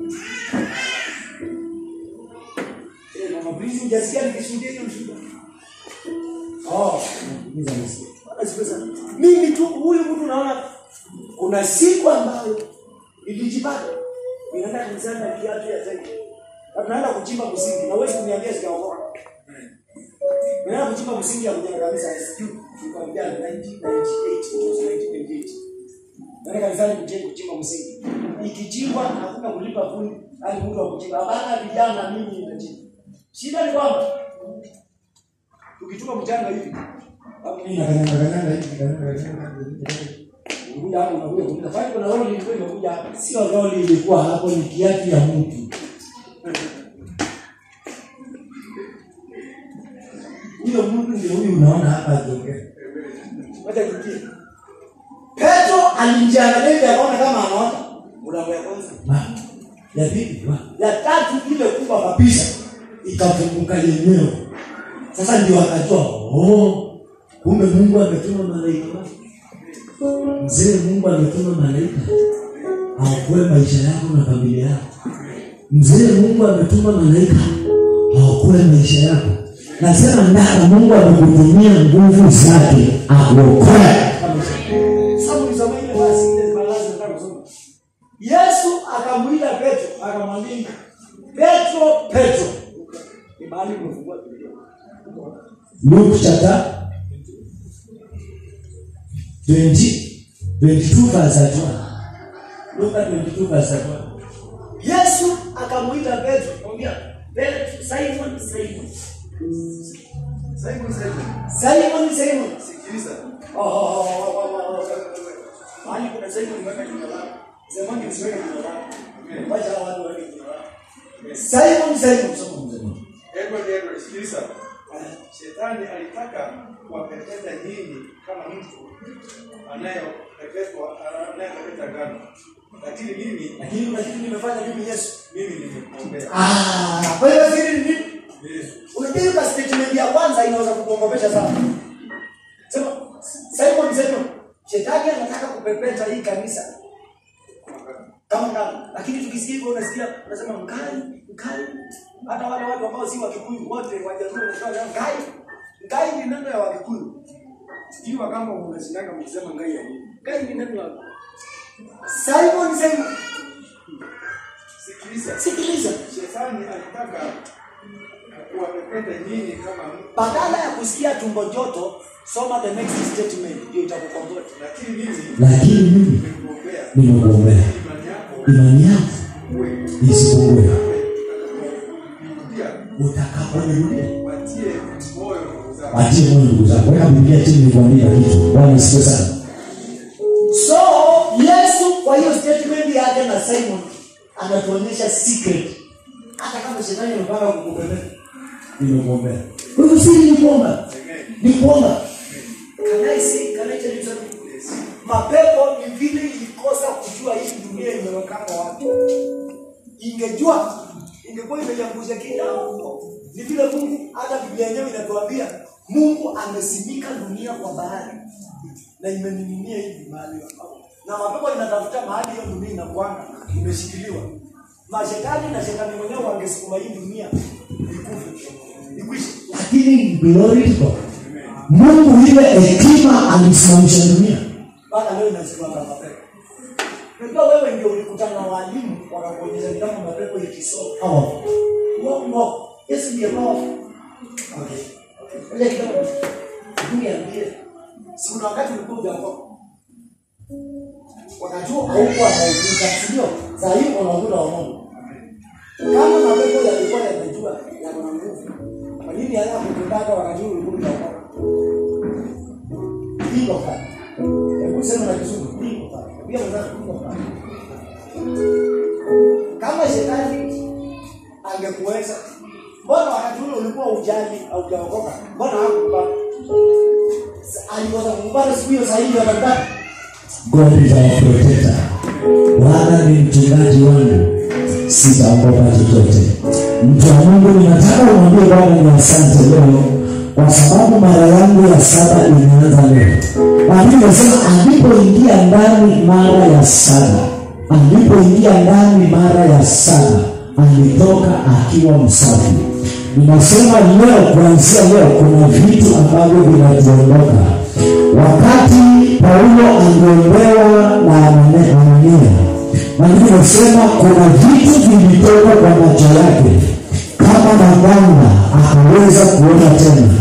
Eh, mama please hujasikia nikishuhudia hiyo mshuhuda. Oh, niza nisikie. Basi mimi tu huyu mtu naona kuna siku ambayo nilijipata ninaenda kanisani na kiatu ya zeki. Tunaenda kuchimba msingi na wewe kuniambia sijaokoka. Ninaenda kuchimba msingi ya kujenga kanisa ya S Q. Nikamwambia nineteen ninety-eight. Ndio kanisani kujenga kuchimba msingi. Ikichimbwa hakuna kulipa fundi, hadi mtu wa kuchimba. Hapana vijana mimi ninachimba. Shida ni kwamba ukitupa mchanga hivi, hapo mimi nakanyanga kanyanga hivi kanyanga hivi. Ndio hapo unakuja kuuliza, "Fanya kuna roli ilikuwa imekuja hapa." Sio roli ilikuwa hapo, ni kiatu ya mtu. Huyo mtu ndio huyu unaona hapa akiongea. Wacha kitie. Petro alijiangalia akaona kama anaota. Mlango ya kwanza. Ya pili, ya tatu ile kubwa kabisa ikafunguka yenyewe. Sasa ndio akajua, oh, kumbe Mungu ametuma malaika. Mzee, Mungu ametuma malaika aokoe maisha yako na familia yako. Mzee, Mungu ametuma malaika aokoe maisha yako. Nasema ndani Mungu amekutumia nguvu zake akuokoe. Sababu za mwenye basi ile balaza ndio. Yesu akamuita Petro, akamwambia, Petro, Petro. Ni mahali umefungua Biblia. Luke chapter twenty, twenty-two verse one. Luke twenty-two verse one. Yesu akamuita Petro, akamwambia, Petro, Simon, Simon. Simon, Simon. Simon, Simon. Sikiliza. Oh, oh, oh, oh, oh. Mahali kuna Simon mweka jina lako. Zamani msiweke jina lako. Wacha watu waweke jina lako. Simon, Simon, Simon. Edward, Edward, sikiliza. Shetani alitaka kuwapepeta nyinyi kama mtu anayepepetwa anayepepeta ngano. Lakini mimi, lakini lakini nimefanya mimi Yesu. Mimi nimekuombea. Ah, kwa hiyo siri ni nini? Yesu. Unajua statement ya kwanza inaweza kukuongopesha sana. Sema Simon, Simon, shetani anataka kupepeta hii kanisa. Kama ngano. Lakini tukisikia hivyo unasikia unasema mkali, mkali. Hata wale watu ambao si wa Kikuyu wote wajaruo wanasema ngai. Ngai ni neno ya wa Kikuyu. Sijui kama unasindanga mkisema ngai ya nini. Ngai ni neno la Simon, Simon. Sikiliza. Sikiliza. Shetani alitaka kuwapepeta nyinyi kama badala ya kusikia tumbo joto, soma the next statement ndio itakukomboa. Lakini mimi lakini mimi nimekuombea. Nimekuombea. Imani yako isipungue. Utakaporudia watie moyo ndugu zako. Watie moyo ndugu zako. Weka Biblia chini nikwambia kitu. Bwana asifiwe sana. So, Yesu kwa hiyo statement yake na Simon anatuonyesha secret. Hata kama shetani anataka kukupeleka, nimekuombea. Kwa hiyo siri ni kuomba. Ni kuomba. Can I say, can I tell you something? Mapepo ni vile ilikosa kujua hii dunia imewekana wapi. Ingejua, ingekuwa imeangusha kidogo. Ni vile Mungu, hata Biblia yenyewe inatuambia Mungu amesimika dunia kwa bahari na imening'inia hivi mahali hapo. Na mapepo inatafuta mahali hiyo dunia inakuanga imeshikiliwa. Mashetani na shetani mwenyewe wangesukuma hii dunia ikufe. Ikwishe. Lakini glory to God. Mungu ile hekima alisimamisha dunia. Bana leo inasimama mapepo. Unajua wewe ndio ulikutana na walimu wakakuonyesha kama mapepo ikisoma. Oh. No, no. Yesu ndiye Baba. Okay. Ile kidogo. Dunia ndiye. Si kuna wakati ulikuja hapo. Wakati huo haukuwa na ujuzi, sasa hivi unakuta wa Mungu. Kama mapepo yalikuwa yanajua yako na nguvu. Kwa nini haya kutaka wakati huo ulikuja hapo? Ndio kwa. Hebu sema na Kizungu, ndio kwa. Pia mnataka kufa. Kama shetani angekuweza, mbona wakati ule ulikuwa ujali au hujaokoka? Mbona hakukupa? Aliweza kukupa siku hiyo sahihi ya baraka. God is our protector. Bwana ni mchungaji wangu, sitaogopa chochote. Mtu wa Mungu, ninataka umwambie Bwana ni asante leo kwa sababu mara yangu ya saba imeanza leo. Biblia inasema alipoingia ndani mara ya saba, alipoingia ndani mara ya saba, alitoka akiwa msafi. Ninasema leo, kuanzia leo kuna vitu ambavyo vinatuondoka. Wakati Paulo angeombewa na Anania, Biblia inasema kuna vitu vilitoka kwa macho yake kama maganga, akaweza kuona tena.